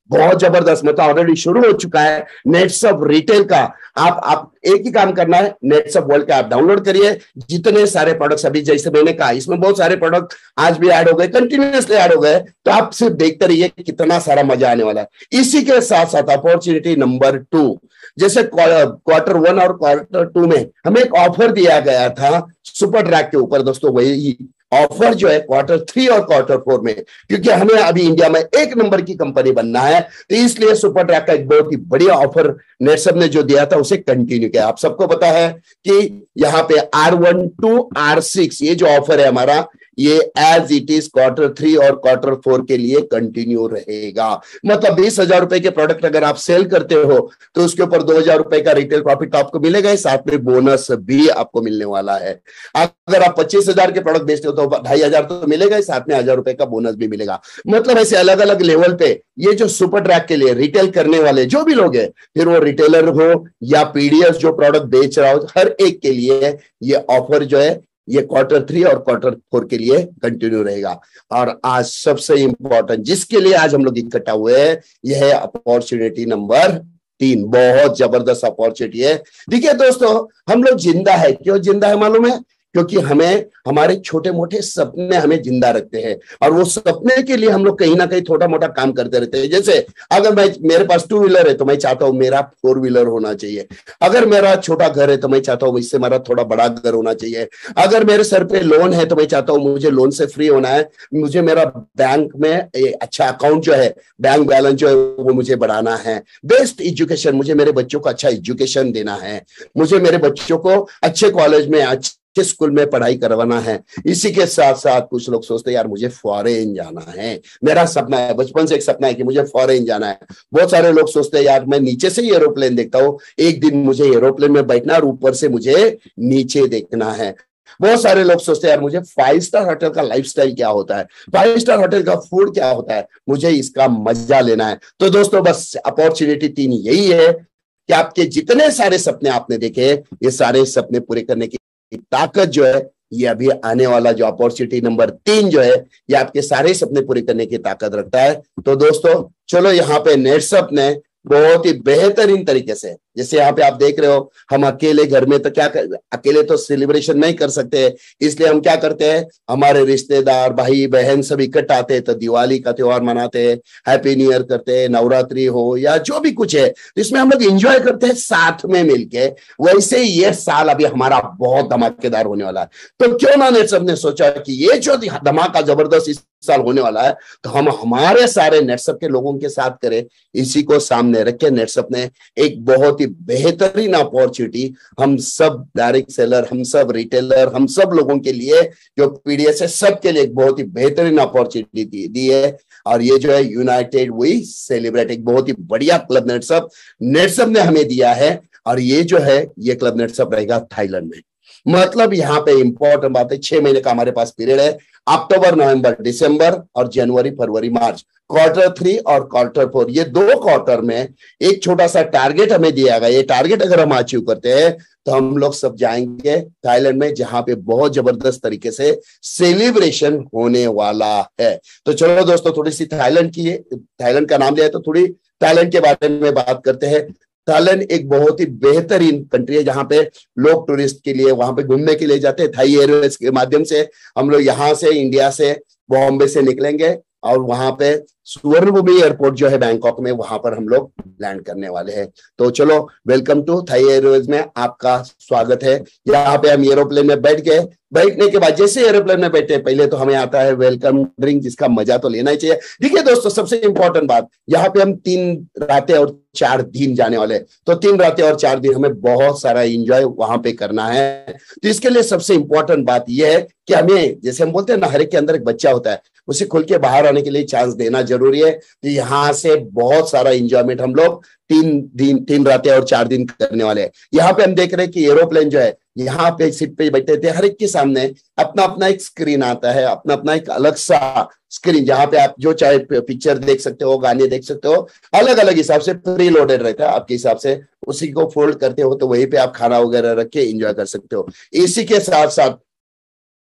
बहुत जबरदस्त, मतलब ऑलरेडी शुरू हो चुका है नेटसब रिटेल का। आप आप एक ही काम करना है, नेटसब वर्ल्ड का ऐप डाउनलोड करिए। जितने सारे प्रोडक्ट्स अभी जैसे मैंने कहा, इसमें बहुत सारे प्रोडक्ट आज भी ऐड हो गए, कंटिन्यूअसली ऐड हो गए, तो आप सिर्फ देखते रहिए कितना सारा मजा आने वाला है। इसी के साथ साथ अपॉर्चुनिटी नंबर टू, जैसे क्वार्टर वन और क्वार्टर टू में हमें एक ऑफर दिया गया था सुपर ड्रैग के ऊपर दोस्तों, वही ऑफर जो है क्वार्टर थ्री और क्वार्टर फोर में, क्योंकि हमें अभी इंडिया में एक नंबर की कंपनी बनना है, तो इसलिए सुपर ड्रैग का एक बहुत ही बढ़िया ऑफर नेटसब ने जो दिया था उसे कंटिन्यू किया। आप सबको पता है कि यहाँ पे R one two R six ये जो ऑफर है हमारा, ये as it is quarter three और क्वार्टर फोर के लिए कंटिन्यू रहेगा। मतलब बीस हजार रुपए के प्रोडक्ट अगर आप सेल करते हो तो उसके ऊपर दो हजार रुपए का रिटेल प्रॉफिट आपको मिलेगा, साथ में बोनस भी आपको मिलने वाला है। अगर आप पच्चीस हजार के प्रोडक्ट बेचते हो तो ढाई हजार तो मिलेगा, साथ में हजार रुपए का बोनस भी मिलेगा। मतलब ऐसे अलग अलग लेवल पे ये जो सुपर ड्रैग के लिए रिटेल करने वाले जो भी लोग हैं, फिर वो रिटेलर हो या पीडीएस जो प्रोडक्ट बेच रहा हो, हर एक के लिए ये ऑफर जो है ये क्वार्टर थ्री और क्वार्टर फोर के लिए कंटिन्यू रहेगा। और आज सबसे इंपॉर्टेंट जिसके लिए आज हम लोग इकट्ठा हुए हैं, यह है अपॉर्चुनिटी नंबर तीन। बहुत जबरदस्त अपॉर्चुनिटी है। देखिए दोस्तों, हम लोग जिंदा है, क्यों जिंदा है मालूम है? क्योंकि हमें हमारे छोटे मोटे सपने हमें जिंदा रखते हैं, और वो सपने के लिए हम लोग कहीं ना कहीं छोटा मोटा काम करते रहते हैं। जैसे अगर मैं मेरे पास टू व्हीलर है तो मैं चाहता हूं मेरा फोर व्हीलर होना चाहिए। अगर मेरा छोटा घर है तो मैं चाहता हूं इससे मेरा थोड़ा बड़ा घर होना चाहिए। अगर मेरे सर पे लोन है तो मैं चाहता हूं मुझे लोन से फ्री होना है, मुझे मेरा बैंक में अच्छा अकाउंट जो है, बैंक बैलेंस जो है वो मुझे बढ़ाना है। बेस्ट एजुकेशन, मुझे मेरे बच्चों को अच्छा एजुकेशन देना है, मुझे मेरे बच्चों को अच्छे कॉलेज में अच्छे स्कूल में पढ़ाई करवाना है। इसी के साथ साथ कुछ लोग सोचते हैं यार मुझे फॉरेन जाना है, मेरा सपना है, बचपन से एक सपना है कि मुझे फॉरेन जाना है। बहुत सारे लोग सोचते हैं यार मैं नीचे से ही एरोप्लेन देखता हूं, एक दिन मुझे एरोप्लेन में बैठना और ऊपर से मुझे नीचे देखना है। बहुत सारे लोग सोचते हैं यार मुझे फाइव स्टार होटल का लाइफस्टाइल क्या होता है, फाइव स्टार होटल का फूड क्या होता है, मुझे इसका मजा लेना है। तो दोस्तों बस अपॉर्चुनिटी तीन यही है कि आपके जितने सारे सपने आपने देखे, ये सारे सपने पूरे करने की ताकत जो है, ये अभी आने वाला जो अपॉर्चुनिटी नंबर तीन जो है, ये आपके सारे सपने पूरे करने की ताकत रखता है। तो दोस्तों चलो, यहाँ पे नेटसब ने बहुत ही बेहतरीन तरीके से, जैसे यहाँ पे आप देख रहे हो, हम अकेले घर में तो क्या कर, अकेले तो सेलिब्रेशन नहीं कर सकते, इसलिए हम क्या करते हैं, हमारे रिश्तेदार भाई बहन सब इकट्ठा आते हैं तो दिवाली का त्योहार मनाते हैं, हैप्पी न्यू ईयर करते हैं, नवरात्रि हो या जो भी कुछ है, तो इसमें हम लोग एंजॉय करते हैं साथ में मिलके। वैसे ही ये साल अभी हमारा बहुत धमाकेदार होने वाला है। तो क्यों ना नेटसब ने सोचा कि ये जो धमाका जबरदस्त इस साल होने वाला है, तो हम हमारे सारे नेटसब के लोगों के साथ करें। इसी को सामने रख के नेटसब ने एक बहुत ही बेहतरीन अपॉर्चुनिटी हम सब डायरेक्ट सेलर, हम सब रिटेलर, हम सब लोगों के लिए जो पीडीएस है, सबके लिए एक बहुत ही बेहतरीन अपॉर्चुनिटी दी है। और ये जो है यूनाइटेड वी सेलिब्रेट, एक बहुत ही बढ़िया क्लब नेटसब नेटसब ने हमें दिया है। और ये जो है ये क्लब नेटसब रहेगा थाईलैंड में। मतलब यहाँ पे इंपॉर्टेंट बात है, छह महीने का हमारे पास पीरियड है, अक्टूबर नवंबर दिसंबर और जनवरी फरवरी मार्च, क्वार्टर थ्री और क्वार्टर फोर, ये दो क्वार्टर में एक छोटा सा टारगेट हमें दिया गया। ये टारगेट अगर हम अचीव करते हैं तो हम लोग सब जाएंगे थाईलैंड में, जहां पे बहुत जबरदस्त तरीके से सेलिब्रेशन होने वाला है। तो चलो दोस्तों, थोड़ी सी थाईलैंड की, थाईलैंड का नाम लिया है तो थोड़ी थाईलैंड के बारे में बात करते हैं। थाईलैंड एक बहुत ही बेहतरीन कंट्री है, जहां पे लोग टूरिस्ट के लिए वहां पे घूमने के लिए जाते हैं। थाई एयरवेज के माध्यम से हम लोग यहाँ से, इंडिया से, बॉम्बे से निकलेंगे और वहां पे सुवर्णभूमि एयरपोर्ट जो है बैंकॉक में, वहां पर हम लोग लैंड करने वाले हैं। तो चलो, वेलकम टू थाई एयरवेज में आपका स्वागत है। यहाँ पे हम एरोप्लेन में बैठ गए। बैठने के बाद जैसे एरोप्लेन में बैठे, पहले तो हमें आता है वेलकम ड्रिंक, जिसका मजा तो लेना ही चाहिए। देखिए दोस्तों, सबसे इंपॉर्टेंट बात, यहाँ पे हम तीन रातें और चार दिन जाने वाले, तो तीन रातें और चार दिन हमें बहुत सारा एंजॉय वहां पे करना है। तो इसके लिए सबसे इंपॉर्टेंट बात यह है कि हमें, जैसे हम बोलते हैं ना, हर एक के अंदर एक बच्चा होता है, उसे खुल के बाहर आने के लिए चांस देना जरूरी है। तो यहाँ से बहुत सारा एंजॉयमेंट हम लोग तीन दिन तीन रातें और चार दिन करने वाले हैं। यहाँ पे हम देख रहे हैं कि एरोप्लेन जो है, यहाँ पे सीट पे बैठे थे, हर एक के सामने अपना अपना एक स्क्रीन आता है, अपना अपना एक अलग सा स्क्रीन, जहां पे आप जो चाहे पिक्चर देख सकते हो, गाने देख सकते हो, अलग अलग हिसाब से प्री लोडेड रहता है आपके हिसाब से। उसी को फोल्ड करते हो तो वहीं पे आप खाना वगैरह रख के एंजॉय कर सकते हो। इसी के साथ साथ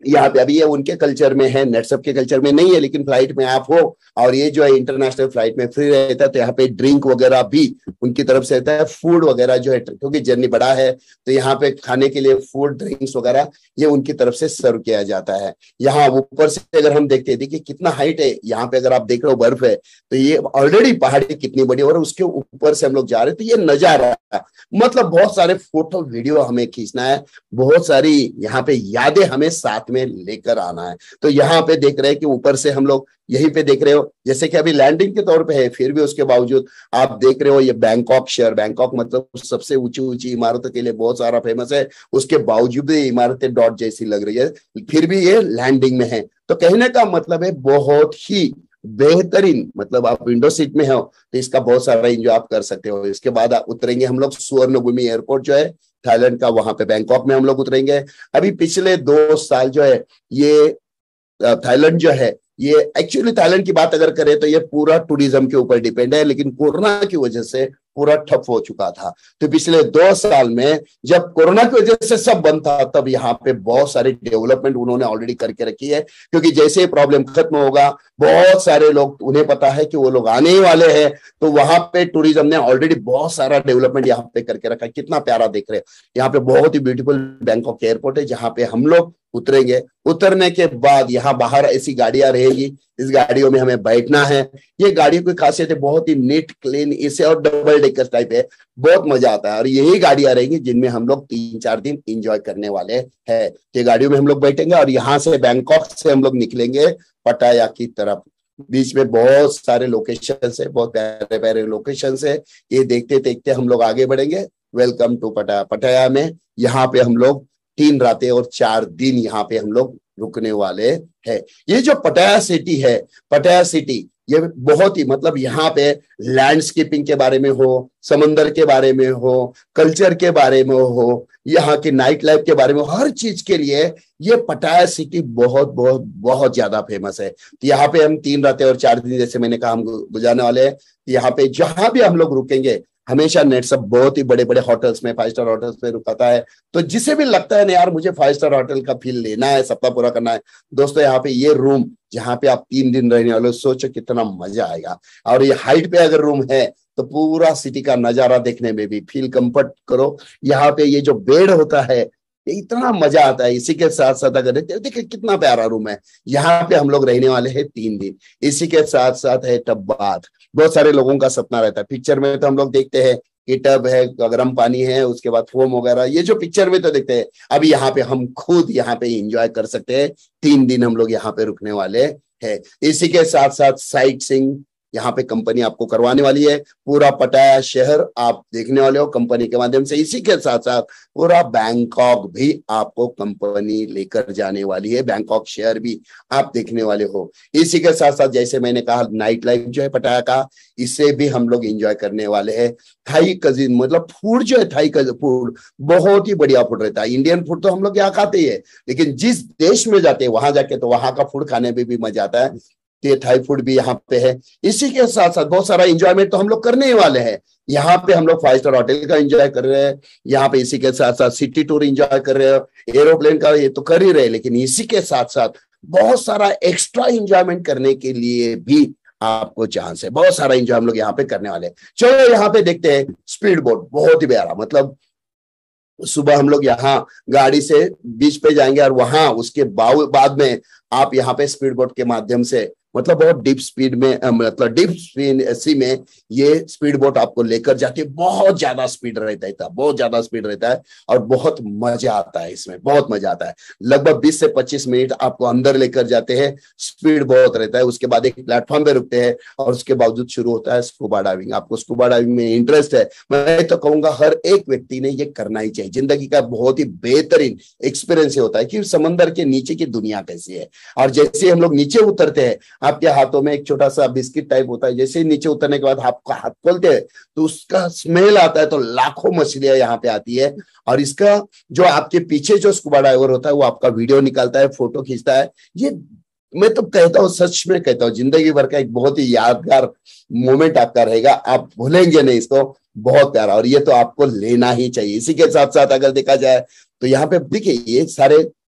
यहाँ पे अभी ये उनके कल्चर में है, नेटसप के कल्चर में नहीं है, लेकिन फ्लाइट में आप हो और ये जो है इंटरनेशनल फ्लाइट में फ्री रहता है, तो यहाँ पे ड्रिंक वगैरह भी उनकी तरफ से रहता है, फूड वगैरह जो है, क्योंकि जर्नी बड़ा है तो यहाँ पे खाने के लिए फूड ड्रिंक्स वगैरह ये उनकी तरफ से सर्व किया जाता है। यहाँ ऊपर से अगर हम देखते हैं, देखिए कितना हाइट है यहाँ पे, अगर आप देख रहे हो बर्फ है, तो ये ऑलरेडी पहाड़ी कितनी बड़ी, और उसके ऊपर से हम लोग जा रहे हैं, तो ये नजारा मतलब बहुत सारे फोटो वीडियो हमें खींचना है, बहुत सारी यहाँ पे यादें हमें साथ में लेकर आना है। तो यहाँ पे देख रहे हैं कि ऊपर से हम लोग यहीं पे देख रहे हो, जैसे कि अभी लैंडिंग के तौर पे है, फिर भी उसके बावजूद आप देख रहे हो ये बैंकॉक शहर, बैंकॉक मतलब सबसे ऊंची ऊंची इमारतों के लिए बहुत सारा फेमस है, उसके बावजूद ये इमारतें डॉट जैसी लग रही है, फिर भी ये लैंडिंग में है। तो कहने का मतलब है बहुत ही बेहतरीन, मतलब आप विंडो सीट में हो तो इसका बहुत सारा एंजॉय आप कर सकते हो। इसके बाद आप उतरेंगे हम लोग सुवर्णभूमि एयरपोर्ट जो है थाईलैंड का, वहां पे बैंकॉक में हम लोग उतरेंगे। अभी पिछले दो साल जो है ये थाईलैंड जो है, ये एक्चुअली थाईलैंड की बात अगर करें तो ये पूरा टूरिज्म के ऊपर डिपेंड है, लेकिन कोरोना की वजह से पूरा ठप हो चुका था। तो पिछले दो साल में जब कोरोना की वजह से सब बंद था, तब यहाँ पे बहुत सारी डेवलपमेंट उन्होंने ऑलरेडी करके रखी है, क्योंकि जैसे ही प्रॉब्लम खत्म होगा बहुत सारे लोग, उन्हें पता है कि वो लोग आने ही वाले हैं, तो वहां पे टूरिज्म ने ऑलरेडी बहुत सारा डेवलपमेंट यहाँ पे करके रखा है। कितना प्यारा देख रहे हैं, यहाँ पे बहुत ही ब्यूटीफुल बैंकॉक एयरपोर्ट है, जहाँ पे हम लोग उतरेंगे। उतरने के बाद यहाँ बाहर ऐसी गाड़ियां रहेगी, इस गाड़ियों में हमें बैठना है। ये गाड़ियों की खासियत है, बहुत ही नीट क्लीन, इसे और डबल डेकर टाइप है, बहुत मजा आता है। और यही गाड़ियां रहेंगी जिनमें हम लोग तीन चार दिन एंजॉय करने वाले हैं। ये गाड़ियों में हम लोग बैठेंगे और यहाँ से बैंकॉक से हम लोग निकलेंगे पटाया की तरफ। बीच में बहुत सारे लोकेशन है, बहुत प्यारे प्यारे लोकेशन है, ये देखते देखते हम लोग आगे बढ़ेंगे। वेलकम टू पटाया। पटाया में यहाँ पे हम लोग तीन रातें और चार दिन यहाँ पे हम लोग रुकने वाले हैं। ये जो पटाया सिटी है, पटाया सिटी ये बहुत ही मतलब यहाँ पे लैंडस्केपिंग के बारे में हो, समंदर के बारे में हो, कल्चर के बारे में हो, यहाँ की नाइट लाइफ के बारे में, हर चीज के लिए ये पटाया सिटी बहुत बहुत बहुत ज्यादा फेमस है। तो यहाँ पे हम तीन रातें और चार दिन जैसे मैंने कहा हम गुजारने वाले हैं। यहाँ पे जहां भी हम लोग रुकेंगे, हमेशा नेटसप बहुत ही बड़े बड़े होटल्स में, फाइव स्टार होटल्स में रुकाता है। तो जिसे भी लगता है ना यार मुझे फाइव स्टार होटल का फील लेना है, सपना पूरा करना है, दोस्तों यहाँ पे ये रूम जहाँ पे आप तीन दिन रहने वाले, सोचो कितना मजा आएगा। और ये हाइट पे अगर रूम है तो पूरा सिटी का नजारा देखने में भी फील कंफर्ट करो। यहाँ पे ये जो बेड होता है, ये इतना मजा आता है। इसी के साथ साथ अगर देखिए कितना प्यारा रूम है, यहाँ पे हम लोग रहने वाले हैं तीन दिन। इसी के साथ साथ है टब बाथ, बहुत सारे लोगों का सपना रहता है। पिक्चर में तो हम लोग देखते हैं कि टब है, गर्म पानी है, उसके बाद फोम वगैरह, ये जो पिक्चर में तो देखते हैं, अभी यहाँ पे हम खुद यहाँ पे एंजॉय कर सकते हैं। तीन दिन हम लोग यहाँ पे रुकने वाले हैं। इसी के साथ साथ साइट सीइंग यहाँ पे कंपनी आपको करवाने वाली है। पूरा पटाया शहर आप देखने वाले हो कंपनी के माध्यम से। इसी के साथ साथ पूरा बैंकॉक भी आपको कंपनी लेकर जाने वाली है, बैंकॉक शहर भी आप देखने वाले हो। इसी के साथ साथ जैसे मैंने कहा नाइट लाइफ जो है पटाया का, इसे भी हम लोग एंजॉय करने वाले हैं। थाई कजिन मतलब फूड जो है, थाई फूड बहुत ही बढ़िया फूड रहता है। इंडियन फूड तो हम लोग यहाँ खाते ही है, लेकिन जिस देश में जाते हैं वहां जाके तो वहां का फूड खाने में भी मजा आता है। ये थाई फूड भी यहाँ पे है। इसी के साथ साथ बहुत सारा एंजॉयमेंट तो हम लोग करने ही वाले हैं। यहाँ पे हम लोग फाइव स्टार होटल का एंजॉय कर रहे हैं, यहाँ पे इसी के साथ साथ सिटी टूर एंजॉय कर रहे हो, एरोप्लेन का ये तो कर ही रहे, लेकिन इसी के साथ साथ बहुत सारा एक्स्ट्रा एंजॉयमेंट करने के लिए भी आपको चांस है। बहुत सारा एंजॉय हम लोग यहाँ पे करने वाले हैं। चलो यहाँ पे देखते हैं स्पीड बोट, बहुत ही प्यारा। मतलब सुबह हम लोग यहाँ गाड़ी से बीच पे जाएंगे और वहां उसके बाद में आप यहाँ पे स्पीड बोट के माध्यम से मतलब बहुत डीप स्पीड में मतलब डीप सी में ये स्पीड बोट आपको लेकर जाती है। बहुत ज्यादा स्पीड रहता है, बहुत ज्यादा स्पीड रहता है और बहुत मजा आता है इसमें, बहुत मजा आता है। लगभग बीस से पच्चीस मिनट आपको अंदर लेकर जाते हैं, स्पीड बहुत रहता है। उसके बाद एक प्लेटफॉर्म पे रुकते हैं और उसके बावजूद शुरू होता है स्कूबा डाइविंग। आपको स्कूबा डाइविंग में इंटरेस्ट है, मैं तो कहूंगा हर एक व्यक्ति ने ये करना ही चाहिए। जिंदगी का बहुत ही बेहतरीन एक्सपीरियंस होता है कि समंदर के नीचे की दुनिया कैसी है। और जैसे हम लोग नीचे उतरते हैं, आपके हाथों में एक छोटा सा बिस्किट टाइप होता है, जैसे ही नीचे उतरने के बाद आपका हाथ खोलते हैं तो उसका स्मेल आता है, तो लाखों मछलियां यहाँ पे आती है। और इसका जो आपके पीछे जो स्कूबा डाइवर होता है वो आपका वीडियो निकालता है, फोटो खींचता है। ये मैं तो कहता हूँ, सच में कहता हूँ, जिंदगी भर का एक बहुत ही यादगार मोमेंट आपका रहेगा, आप भूलेंगे नहीं इसको। बहुत प्यारा, और ये तो आपको लेना ही चाहिए। इसी के साथ साथ अगर देखा जाए तो यहाँ पे देखिए ये सारे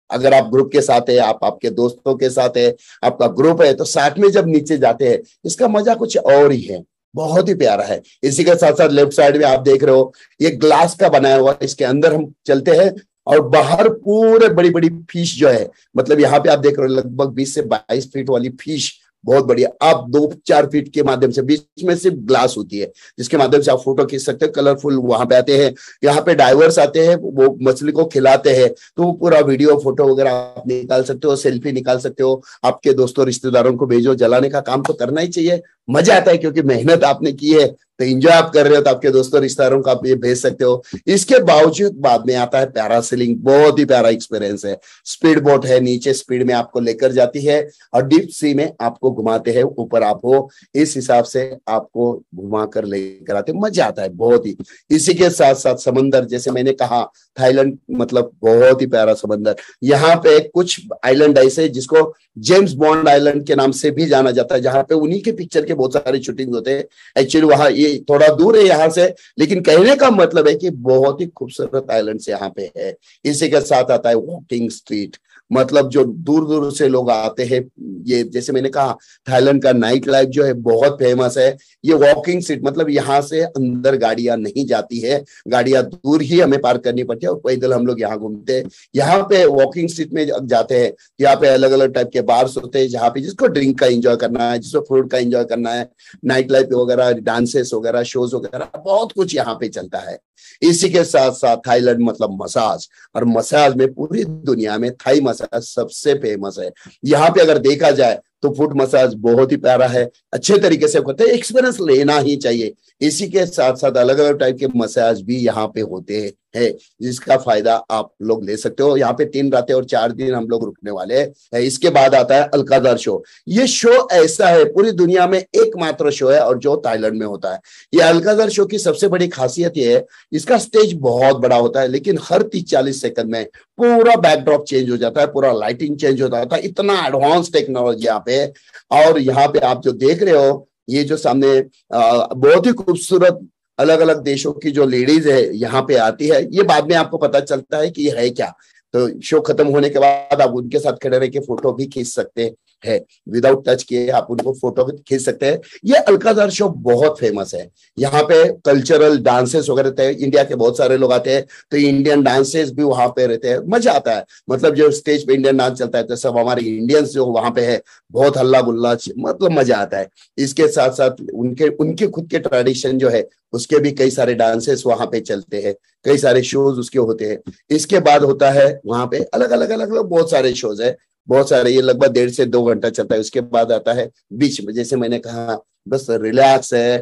अगर आप ग्रुप के साथ है, आप आपके दोस्तों के साथ है, आपका ग्रुप है, तो साथ में जब नीचे जाते हैं इसका मजा कुछ और ही है, बहुत ही प्यारा है। इसी के साथ साथ लेफ्ट साइड में आप देख रहे हो ये ग्लास का बनाया हुआ, इसके अंदर हम चलते हैं और बाहर पूरे बड़ी बड़ी फिश जो है, मतलब यहाँ पे आप देख रहे हो लगभग बीस से बाईस फीट वाली फिश, बहुत बढ़िया। आप दो चार फीट के माध्यम से, बीच में सिर्फ ग्लास होती है जिसके माध्यम से आप फोटो खींच सकते हो, कलरफुल वहां पे आते हैं। यहाँ पे डाइवर्स आते हैं, वो मछली को खिलाते हैं, तो वो पूरा वीडियो फोटो वगैरह आप निकाल सकते हो, सेल्फी निकाल सकते हो, आपके दोस्तों रिश्तेदारों को भेजो। जलाने का काम तो करना ही चाहिए, मजा आता है क्योंकि मेहनत आपने की है, तो एंजॉय आप कर रहे हो, तो आपके दोस्तों रिश्तेदारों को आप ये भेज सकते हो। इसके बावजूद बाद में आता है पैरासेलिंग, बहुत ही प्यारा एक्सपीरियंस है। स्पीड बोट है, नीचे स्पीड में आपको लेकर जाती है और डीप सी में आपको घुमाते हैं, ऊपर आप हो, इस हिसाब से आपको घुमा कर लेकर आते, मजा आता है बहुत ही। इसी के साथ साथ समंदर, जैसे मैंने कहा थाईलैंड मतलब बहुत ही प्यारा समंदर। यहाँ पे कुछ आइलैंड ऐसे जिसको जेम्स बॉन्ड आइलैंड के नाम से भी जाना जाता है, जहां पे उन्हीं के पिक्चर के बहुत सारे शूटिंग होते हैं। एक्चुअली वहां ये थोड़ा दूर है यहाँ से, लेकिन कहने का मतलब है कि बहुत ही खूबसूरत आइलैंड से यहाँ पे है। इसी के साथ आता है वॉकिंग स्ट्रीट, मतलब जो दूर दूर से लोग आते हैं। ये जैसे मैंने कहा थाईलैंड का नाइट लाइफ जो है बहुत फेमस है। ये वॉकिंग स्ट्रीट मतलब यहाँ से अंदर गाड़ियां नहीं जाती है, गाड़ियां दूर ही हमें पार्क करनी पड़ती है और पैदल हम लोग यहाँ घूमते हैं। यहाँ पे वॉकिंग स्ट्रीट में जाते हैं, यहाँ पे अलग अलग टाइप के बार्स होते हैं, जहाँ पे जिसको ड्रिंक का एंजॉय करना है, जिसको फूड का एंजॉय करना है, नाइट लाइफ वगैरह, डांसेस वगैरह, शोज वगैरह, बहुत कुछ यहाँ पे चलता है। इसी के साथ साथ थाईलैंड मतलब मसाज, और मसाज में पूरी दुनिया में थाई मसाज सबसे फेमस है। यहाँ पे अगर देखा जाए तो फुट मसाज बहुत ही प्यारा है, अच्छे तरीके से करते हैं, एक्सपीरियंस लेना ही चाहिए। इसी के साथ साथ अलग अलग टाइप के मसाज भी यहाँ पे होते हैं, जिसका फायदा आप लोग ले सकते हो। यहाँ पे तीन रातें और चार दिन हम लोग रुकने वाले हैं। इसके बाद आता है अल्कादर शो। ये शो ऐसा है पूरी दुनिया में एकमात्र शो है और जो थाईलैंड में होता है। ये अल्कादर शो की सबसे बड़ी खासियत ये है, इसका स्टेज बहुत बड़ा होता है, लेकिन हर तीस चालीस सेकंड में पूरा बैकड्रॉप चेंज हो जाता है, पूरा लाइटिंग चेंज हो जाता है, इतना एडवांस टेक्नोलॉजी यहाँ पे। और यहाँ पे आप जो देख रहे हो, ये जो सामने बहुत ही खूबसूरत अलग अलग देशों की जो लेडीज है यहाँ पे आती है, ये बाद में आपको पता चलता है कि ये है क्या। तो शो खत्म होने के बाद आप उनके साथ खड़े रह के फोटो भी खींच सकते है, विदाउट टच किए आप उनको फोटो खींच सकते हैं। ये अल्कादर शो बहुत फेमस है। यहाँ पे कल्चरल डांसेस वगैरह रहते हैं, इंडिया के बहुत सारे लोग आते हैं, तो इंडियन डांसेस भी वहां पे रहते हैं, मजा आता है। मतलब जो स्टेज पे इंडियन डांस चलता है तो सब हमारे इंडियंस जो वहां पे है, बहुत हल्ला गुल्ला, मतलब मजा आता है। इसके साथ साथ उनके उनके खुद के ट्रेडिशन जो है उसके भी कई सारे डांसेस वहां पे चलते हैं, कई सारे शोज उसके होते हैं। इसके बाद होता है वहां पे अलग अलग अलग अलग बहुत सारे शोज है, बहुत सारे, ये लगभग डेढ़ से दो घंटा चलता है। उसके बाद आता है बीच में, जैसे मैंने कहा बस रिलैक्स है,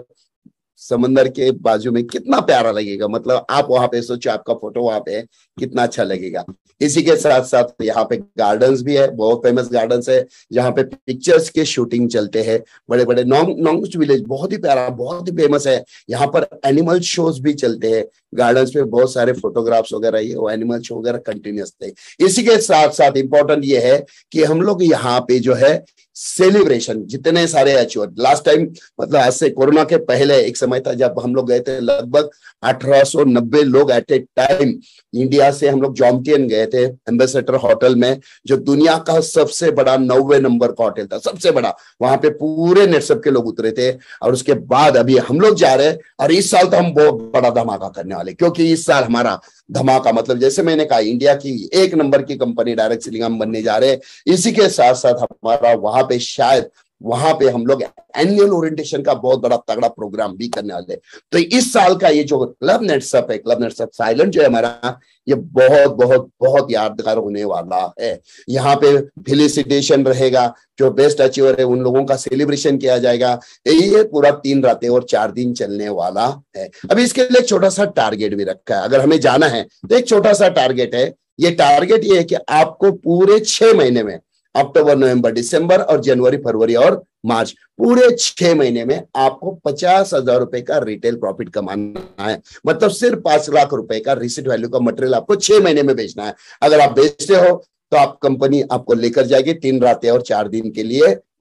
समंदर के बाजू में, कितना प्यारा लगेगा। मतलब आप वहां पे सोचो आपका फोटो वहां पे है, कितना अच्छा लगेगा। इसी के साथ साथ यहाँ पे गार्डन्स भी है, बहुत फेमस गार्डन्स है जहाँ पे पिक्चर्स के शूटिंग चलते हैं। बड़े बड़े नॉन्ग नॉन्ग विलेज बहुत ही प्यारा, बहुत ही फेमस है। यहाँ पर एनिमल शोज भी चलते हैं गार्डन्स पे, बहुत सारे फोटोग्राफ्स वगैरह, ये वो एनिमल शो वगैरह कंटिन्यूस थे। इसी के साथ साथ इंपॉर्टेंट ये है कि हम लोग यहाँ पे जो है सेलिब्रेशन जितने सारे अचीवर, लास्ट टाइम मतलब आज से कोरोना के पहले एक समय था जब हम लोग गए थे, लगभग अठारह सौ नब्बे लोग एट ए टाइम इंडिया से हम लोग जॉम्टियन गए थे एम्बेसडर होटल में, जो दुनिया का सबसे बड़ा नौवे नंबर का होटल था, सबसे बड़ा। वहां पे पूरे नेटसप के लोग उतरे थे। और उसके बाद अभी हम लोग जा रहे हैं, और इस साल तो हम बहुत बड़ा धमाका करने वाले, क्योंकि इस साल हमारा धमाका मतलब जैसे मैंने कहा इंडिया की एक नंबर की कंपनी डायरेक्ट सेलिंग हम बनने जा रहे हैं। इसी के साथ साथ हमारा वहां पे शायद वहां पे हम लोग एनुअल ओरिएंटेशन का बहुत बड़ा तगड़ा प्रोग्राम भी करने वाले। तो इस साल का ये जो क्लब नेटसप है, क्लब नेटसप थाईलैंड जो है हमारा, ये बहुत बहुत बहुत यादगार होने वाला है। यहाँ पे फेलिसिटेशन रहेगा, जो बेस्ट अचीवर है उन लोगों का सेलिब्रेशन किया जाएगा। ये पूरा तीन रातें और चार दिन चलने वाला है। अभी इसके लिए एक छोटा सा टारगेट भी रखा है, अगर हमें जाना है तो एक छोटा सा टारगेट है। ये टारगेट ये है कि आपको पूरे छह महीने में, अक्टूबर नवंबर दिसंबर और जनवरी फरवरी और मार्च, पूरे छह महीने में आपको पचास हजार रुपए का रिटेल प्रॉफिट कमाना है। मतलब सिर्फ पांच लाख रुपए का रिसीट वैल्यू का मटेरियल आपको छह महीने में बेचना है। अगर आप बेचते हो तो आप कंपनी आपको लेकर जाएगी तीन रातें और चार दिन के लिए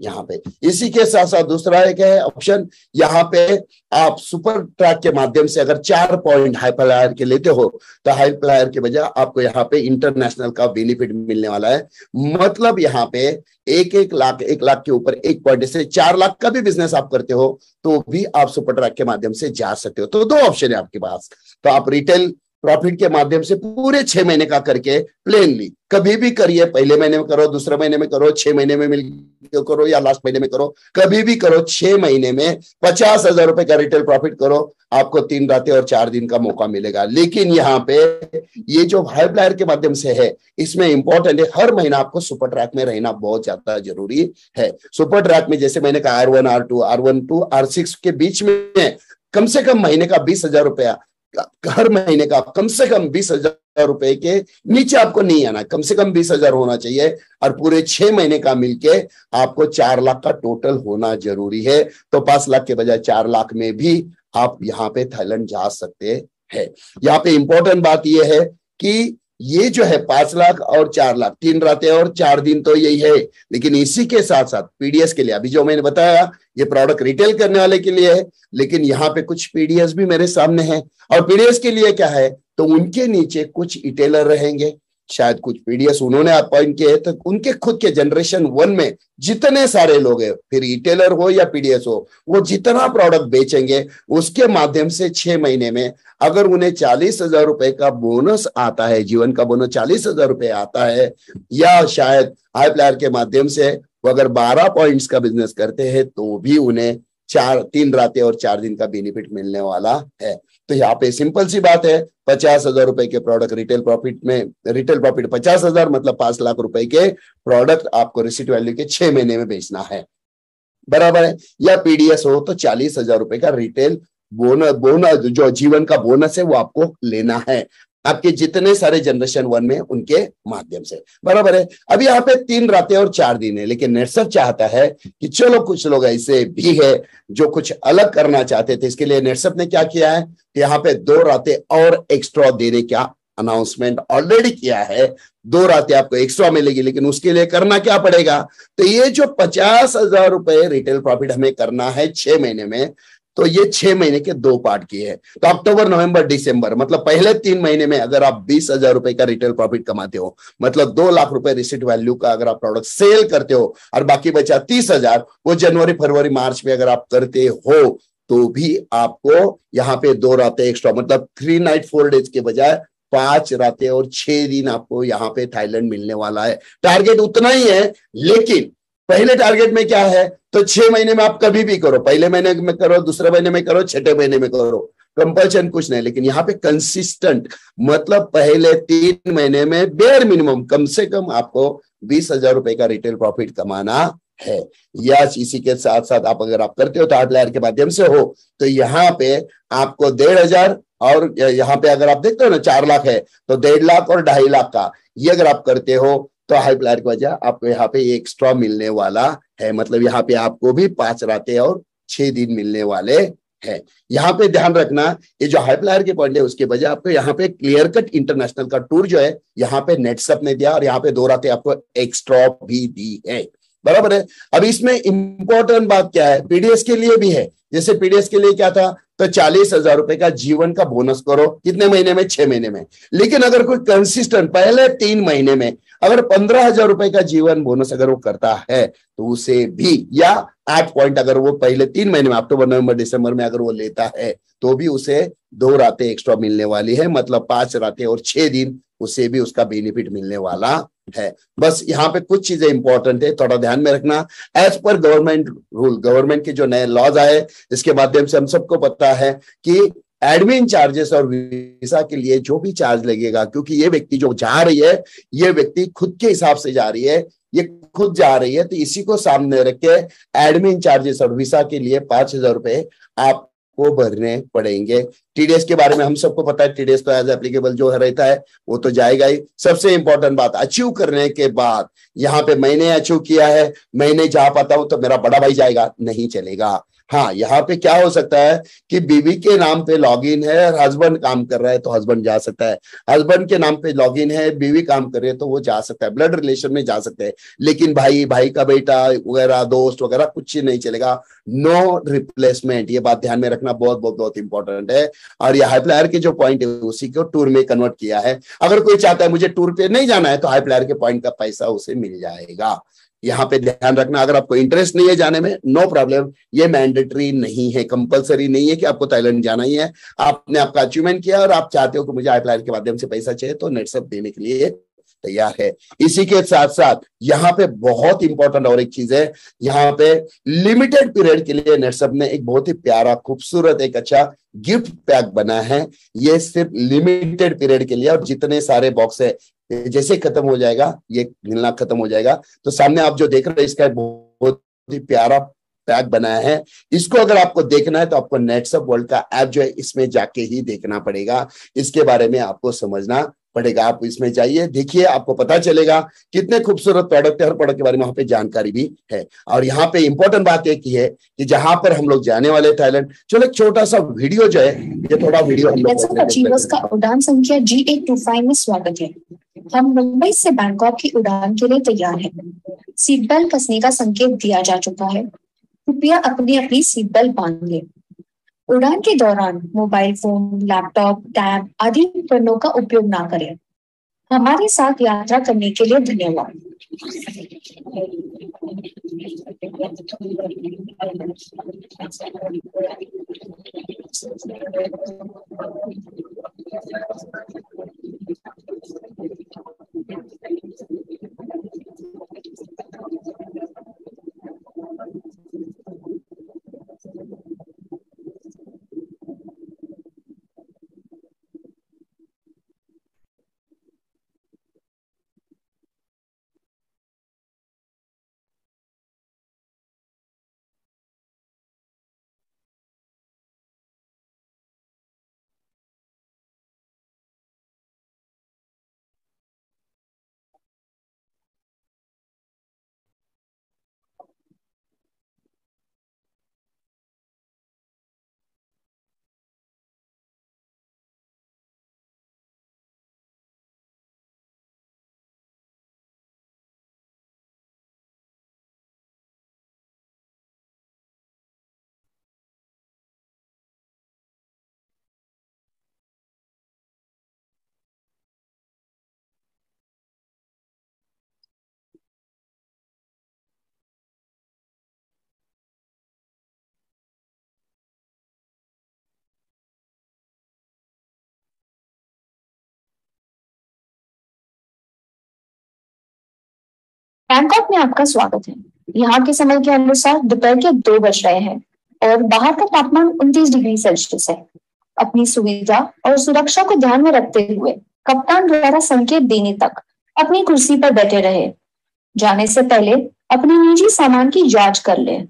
यहाँ पे। इसी के साथ साथ दूसरा एक है ऑप्शन, यहाँ पे आप सुपर ट्रैक के माध्यम से अगर चार पॉइंट हाइपरलायर के लेते हो तो हाइपरलायर के बजाय आपको यहाँ पे इंटरनेशनल का बेनिफिट मिलने वाला है। मतलब यहाँ पे एक एक लाख एक लाख के ऊपर एक पॉइंट से चार लाख का भी बिजनेस आप करते हो तो भी आप सुपर ट्रैक के माध्यम से जा सकते हो। तो दो ऑप्शन है आपके पास। तो आप रिटेल प्रॉफिट के माध्यम से पूरे छह महीने का करके प्लेनली कभी भी करिए, पहले महीने में करो, दूसरे महीने में करो, छह महीने में मिल करो या लास्ट महीने में करो, कभी भी करो, छह महीने में पचास हजार रुपए का रिटेल प्रॉफिट करो, आपको तीन रातें और चार दिन का मौका मिलेगा। लेकिन यहाँ पे ये जो हाइपरलायर के माध्यम से है इसमें इंपॉर्टेंट है, हर महीना आपको सुपर ट्रैक में रहना बहुत ज्यादा जरूरी है। सुपर ट्रैक में जैसे मैंने कहा R one R two R one two R six के बीच में कम से कम महीने का बीस हजार रुपया, हर महीने का कम से कम बीस हजार रुपए के नीचे आपको नहीं आना, कम से कम बीस हजार होना चाहिए और पूरे छह महीने का मिलके आपको चार लाख का टोटल होना जरूरी है। तो पांच लाख के बजाय चार लाख में भी आप यहाँ पे थाईलैंड जा सकते हैं। यहाँ पे इंपॉर्टेंट बात यह है कि ये जो है पांच लाख और चार लाख, तीन रातें और चार दिन तो यही है, लेकिन इसी के साथ साथ पीडीएस के लिए अभी जो मैंने बताया ये प्रोडक्ट रिटेल करने वाले के लिए है, लेकिन यहाँ पे कुछ पीडीएस भी मेरे सामने है। और पीडीएस के लिए क्या है, तो उनके नीचे कुछ रिटेलर रहेंगे, शायद कुछ पीडीएस उन्होंने अपॉइंट किए, तो उनके खुद के जनरेशन वन में जितने सारे लोग हैं, फिर रिटेलर हो या पीडीएस हो, वो जितना प्रोडक्ट बेचेंगे उसके माध्यम से छह महीने में अगर उन्हें चालीस हजार रुपए का बोनस आता है, जीवन का बोनस चालीस हजार रुपए आता है, या शायद हाइपरलायर के माध्यम से वो अगर बारह पॉइंट्स का बिजनेस करते हैं तो भी उन्हें चार तीन रातें और चार दिन का बेनिफिट मिलने वाला है। तो यहाँ पे सिंपल सी बात है, पचास हजार रुपए के प्रोडक्ट रिटेल प्रॉफिट में, रिटेल प्रॉफिट पचास हजार मतलब पांच लाख रुपए के प्रोडक्ट आपको रिसीट वैल्यू के छह महीने में बेचना है, बराबर है। या पीडीएस हो तो चालीस हजार रुपए का रिटेल बोनस बोनस जो जीवन का बोनस है वो आपको लेना है, आपके जितने सारे जनरेशन वन में उनके माध्यम से, बराबर है। अभी यहाँ पे तीन रातें और चार दिन है, लेकिन नेटसप चाहता है कि चलो कुछ लोग ऐसे भी है जो कुछ अलग करना चाहते थे। इसके लिए नेटसप ने क्या किया है, यहाँ पे दो रातें और एक्स्ट्रा देने का अनाउंसमेंट ऑलरेडी किया है। दो रातें आपको एक्स्ट्रा मिलेगी, लेकिन उसके लिए करना क्या पड़ेगा, तो ये जो पचास हजार रुपए रिटेल प्रॉफिट हमें करना है छह महीने में, तो ये छह महीने के दो पार्ट किए हैं। तो अक्टूबर नवंबर दिसंबर मतलब पहले तीन महीने में अगर आप बीस हजार रुपए का रिटेल प्रॉफिट कमाते हो, मतलब दो लाख रुपए रिसीट वैल्यू का अगर आप प्रोडक्ट सेल करते हो और बाकी बचा तीस हजार, वो जनवरी फरवरी मार्च में अगर आप करते हो तो भी आपको यहाँ पे दो रातें एक्स्ट्रा मतलब थ्री नाइट फोर डेज के बजाय पांच रातें और छह दिन आपको यहाँ पे थाईलैंड मिलने वाला है। टारगेट उतना ही है, लेकिन पहले टारगेट में क्या है, तो छह महीने में आप कभी भी करो, पहले महीने में करो, दूसरे महीने में करो, छठे महीने में करो, कंपल्शन कुछ नहीं। लेकिन यहाँ पे कंसिस्टेंट मतलब पहले तीन महीने में बेयर मिनिमम कम से कम आपको बीस हजार रुपए का रिटेल प्रॉफिट कमाना है। या इसी के साथ साथ आप अगर आप करते हो तो हाइपरलायर के माध्यम से हो तो यहाँ पे आपको डेढ़ हजार और यहाँ पे अगर आप देखते हो ना चार लाख है तो डेढ़ लाख और ढाई लाख का ये अगर आप करते हो तो हाइपरलायर की वजह आपको यहाँ पे एक्स्ट्रा मिलने वाला है। मतलब यहाँ पे आपको भी पांच रातें और छह दिन मिलने वाले हैं। यहाँ पे ध्यान रखना, ये जो हाइपरलायर के पॉइंट है उसके बजाय आपको यहाँ पे क्लियर कट इंटरनेशनल का टूर जो है यहाँ पे नेटसप ने दिया और यहाँ पे दो रातें आपको एक्स्ट्रा भी दी है, बराबर है। अब इसमें इंपॉर्टेंट बात क्या है, पीडीएस के लिए भी है। जैसे पीडीएस के लिए क्या था, तो चालीस हजार रुपए का जीवन का बोनस करो, कितने महीने में, छह महीने में। लेकिन अगर कोई कंसिस्टेंट पहले तीन महीने में अगर पंद्रह हजार रुपए का जीवन बोनस अगर वो करता है तो उसे भी, या आठ पॉइंट अगर वो पहले तीन महीने में अक्टूबर नवंबर दिसंबर में अगर वो लेता है तो भी उसे दो रातें एक्स्ट्रा मिलने वाली है, मतलब पांच रातें और छह दिन उसे भी उसका बेनिफिट मिलने वाला है। बस यहाँ पे कुछ चीजें इंपॉर्टेंट है, थोड़ा ध्यान में रखना। As per government rule, government के जो नए लॉज आए इसके माध्यम से हम सबको पता है कि एडमिन चार्जेस और वीसा के लिए जो भी चार्ज लगेगा, क्योंकि ये व्यक्ति जो जा रही है ये व्यक्ति खुद के हिसाब से जा रही है, ये खुद जा रही है, तो इसी को सामने रख के एडमिन चार्जेस और वीसा के लिए पांच हजार रुपए आप को भरने पड़ेंगे। टीडीएस के बारे में हम सबको पता है, टीडीएस तो एज एप्लीकेबल जो है रहता है वो तो जाएगा ही। सबसे इंपॉर्टेंट बात, अचीव करने के बाद यहाँ पे मैंने अचीव किया है, मैं नहीं जा पाता हूं तो मेरा बड़ा भाई जाएगा, नहीं चलेगा। हाँ, यहाँ पे क्या हो सकता है कि बीवी के नाम पे लॉगिन है और हस्बैंड काम कर रहा है तो हस्बैंड जा सकता है, हस्बैंड के नाम पे लॉगिन है, बीवी काम कर रही है तो वो जा सकता है, ब्लड रिलेशन में जा सकते हैं। लेकिन भाई भाई का बेटा वगैरह, दोस्त वगैरह कुछ ही नहीं चलेगा। नो रिप्लेसमेंट, ये बात ध्यान में रखना बहुत बहुत बहुत इंपॉर्टेंट है। और ये हाईप्लायर के जो पॉइंट है उसी को टूर में कन्वर्ट किया है। अगर कोई चाहता है मुझे टूर पे नहीं जाना है तो हाईप्लायर के पॉइंट का पैसा उसे मिल जाएगा। यहाँ पे ध्यान रखना, अगर आपको इंटरेस्ट नहीं है जाने में, नो प्रॉब्लम, ये मैंडेटरी नहीं है, कंपलसरी नहीं है कि आपको थाईलैंड जाना ही है। आपने आपका अचीवमेंट किया और आप चाहते हो कि मुझे हाईप्लायर के माध्यम से पैसा चाहिए तो नेटसप देने के लिए तैयार है। इसी के साथ साथ यहाँ पे बहुत इंपॉर्टेंट और एक चीज है, यहाँ पे लिमिटेड पीरियड के लिए नेटसप ने एक बहुत ही प्यारा खूबसूरत एक अच्छा गिफ्ट पैक बना है। ये सिर्फ लिमिटेड पीरियड के लिए, और जितने सारे बॉक्स है जैसे खत्म हो जाएगा, ये मिलना खत्म हो जाएगा, तो सामने आप जो देख रहे हैं इसका बहुत ही प्यारा पैक बनाया है। इसको अगर आपको देखना है तो आपको नेटसप वर्ल्ड का ऐप जो है इसमें जाके ही देखना पड़ेगा, इसके बारे में आपको समझना पड़ेगा। आप इसमें जाइए, देखिए, आपको पता चलेगा कितने खूबसूरत प्रोडक्ट है, हर प्रोडक्ट के बारे में वहां पे जानकारी भी है। और यहाँ पे इंपॉर्टेंट बात एक ही है कि जहां पर हम लोग जाने वाले थाईलैंड, चलो एक छोटा सा वीडियो जो है, ये थोड़ा वीडियो हम लोग अचीवर्स का उड़ान संख्या जी एट टू फाइव में स्वागत है। हम मुंबई से बैंकॉक की उड़ान के लिए तैयार हैं। सीट बेल्ट कसने का संकेत दिया जा चुका है, कृपया अपनी अपनी सीट बेल्ट बांध लें। उड़ान के दौरान मोबाइल फोन, लैपटॉप, टैब आदि उपकरणों का उपयोग ना करें। हमारे साथ यात्रा करने के लिए धन्यवाद। बैंकॉक में आपका स्वागत है। यहाँ के समय के अनुसार दोपहर के दो बज रहे हैं और बाहर का तापमान उनतीस डिग्री सेल्सियस है। अपनी सुविधा और सुरक्षा को ध्यान में रखते हुए कप्तान द्वारा संकेत देने तक अपनी कुर्सी पर बैठे रहे। जाने से पहले अपने निजी सामान की जांच कर लें।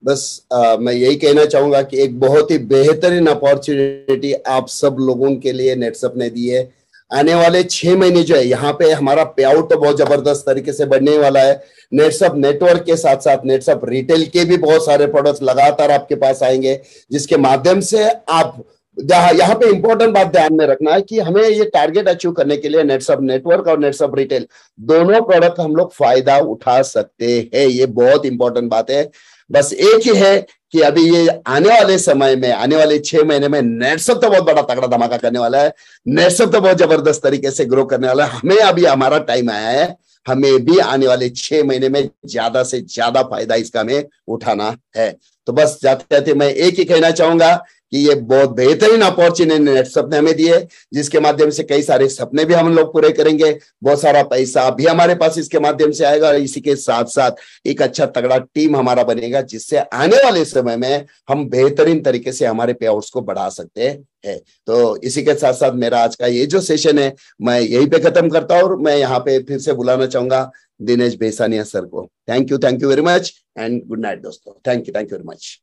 बस आ, मैं यही कहना चाहूंगा कि एक बहुत ही बेहतरीन अपॉर्चुनिटी आप सब लोगों के लिए नेटसप ने दी है। आने वाले छह महीने जो है यहाँ पे हमारा पे आउट तो बहुत जबरदस्त तरीके से बढ़ने वाला है। नेटसप नेटवर्क के साथ साथ नेटसप रिटेल के भी बहुत सारे प्रोडक्ट्स लगातार आपके पास आएंगे, जिसके माध्यम से आप यहाँ पे इंपॉर्टेंट बात ध्यान में रखना है कि हमें ये टारगेट अचीव करने के लिए नेटसप नेटवर्क और नेटसप रिटेल दोनों प्रोडक्ट हम लोग फायदा उठा सकते हैं। ये बहुत इंपॉर्टेंट बात है। बस एक ही है कि अभी ये आने वाले समय में, आने वाले छह महीने में नेटसप तो बहुत बड़ा तगड़ा धमाका करने वाला है। नेटसप तो बहुत जबरदस्त तरीके से ग्रो करने वाला है। हमें अभी हमारा टाइम आया है, हमें भी आने वाले छह महीने में ज्यादा से ज्यादा फायदा इसका हमें उठाना है। तो बस जाते जाते मैं एक ही कहना चाहूंगा कि ये बहुत बेहतरीन अपॉर्चुनिटी नेटसप ने हमें दी है, जिसके माध्यम से कई सारे सपने भी हम लोग पूरे करेंगे, बहुत सारा पैसा भी हमारे पास इसके माध्यम से आएगा, और इसी के साथ साथ एक अच्छा तगड़ा टीम हमारा बनेगा, जिससे आने वाले समय में हम बेहतरीन तरीके से हमारे पे आउट्स को बढ़ा सकते हैं। तो इसी के साथ साथ मेरा आज का ये जो सेशन है मैं यहीं पे खत्म करता हूँ, और मैं यहाँ पे फिर से बुलाना चाहूंगा दिनेश बेसानिया सर को। Thank you, thank you very much and good night दोस्तों। Thank you, thank you very much.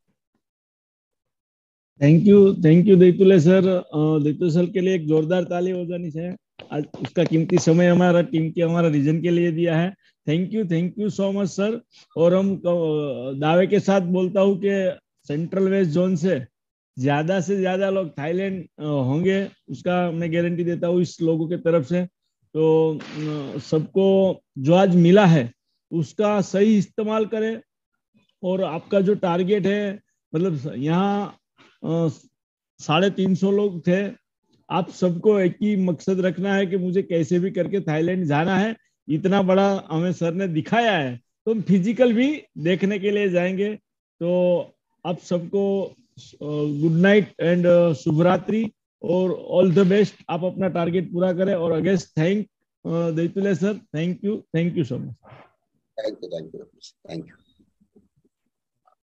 Thank you, thank you Daitule sir. Daitule sir के लिए एक जोरदार ताली हो जानी चाहिए। आज उसका कीमती समय हमारा टीम के हमारा रीजन के लिए दिया है। Thank you, thank you so much sir. और हम दावे के साथ बोलता हूँ कि सेंट्रल वेस्ट जोन से ज्यादा से ज्यादा लोग थाईलैंड होंगे, उसका मैं गारंटी देता हूँ इस लोगों के तरफ से। तो सबको जो आज मिला है उसका सही इस्तेमाल करें, और आपका जो टारगेट है, मतलब यहाँ साढ़े तीन सौ लोग थे, आप सबको एक ही मकसद रखना है कि मुझे कैसे भी करके थाईलैंड जाना है। इतना बड़ा हमें सर ने दिखाया है, तो हम फिजिकल भी देखने के लिए जाएंगे। तो आप सबको गुड नाइट एंड शुभ रात्रि और ऑल द बेस्ट। आप अपना टारगेट पूरा करें। और again thank Daitule sir, thank you, thank you so much. Thank you, thank you, thank you.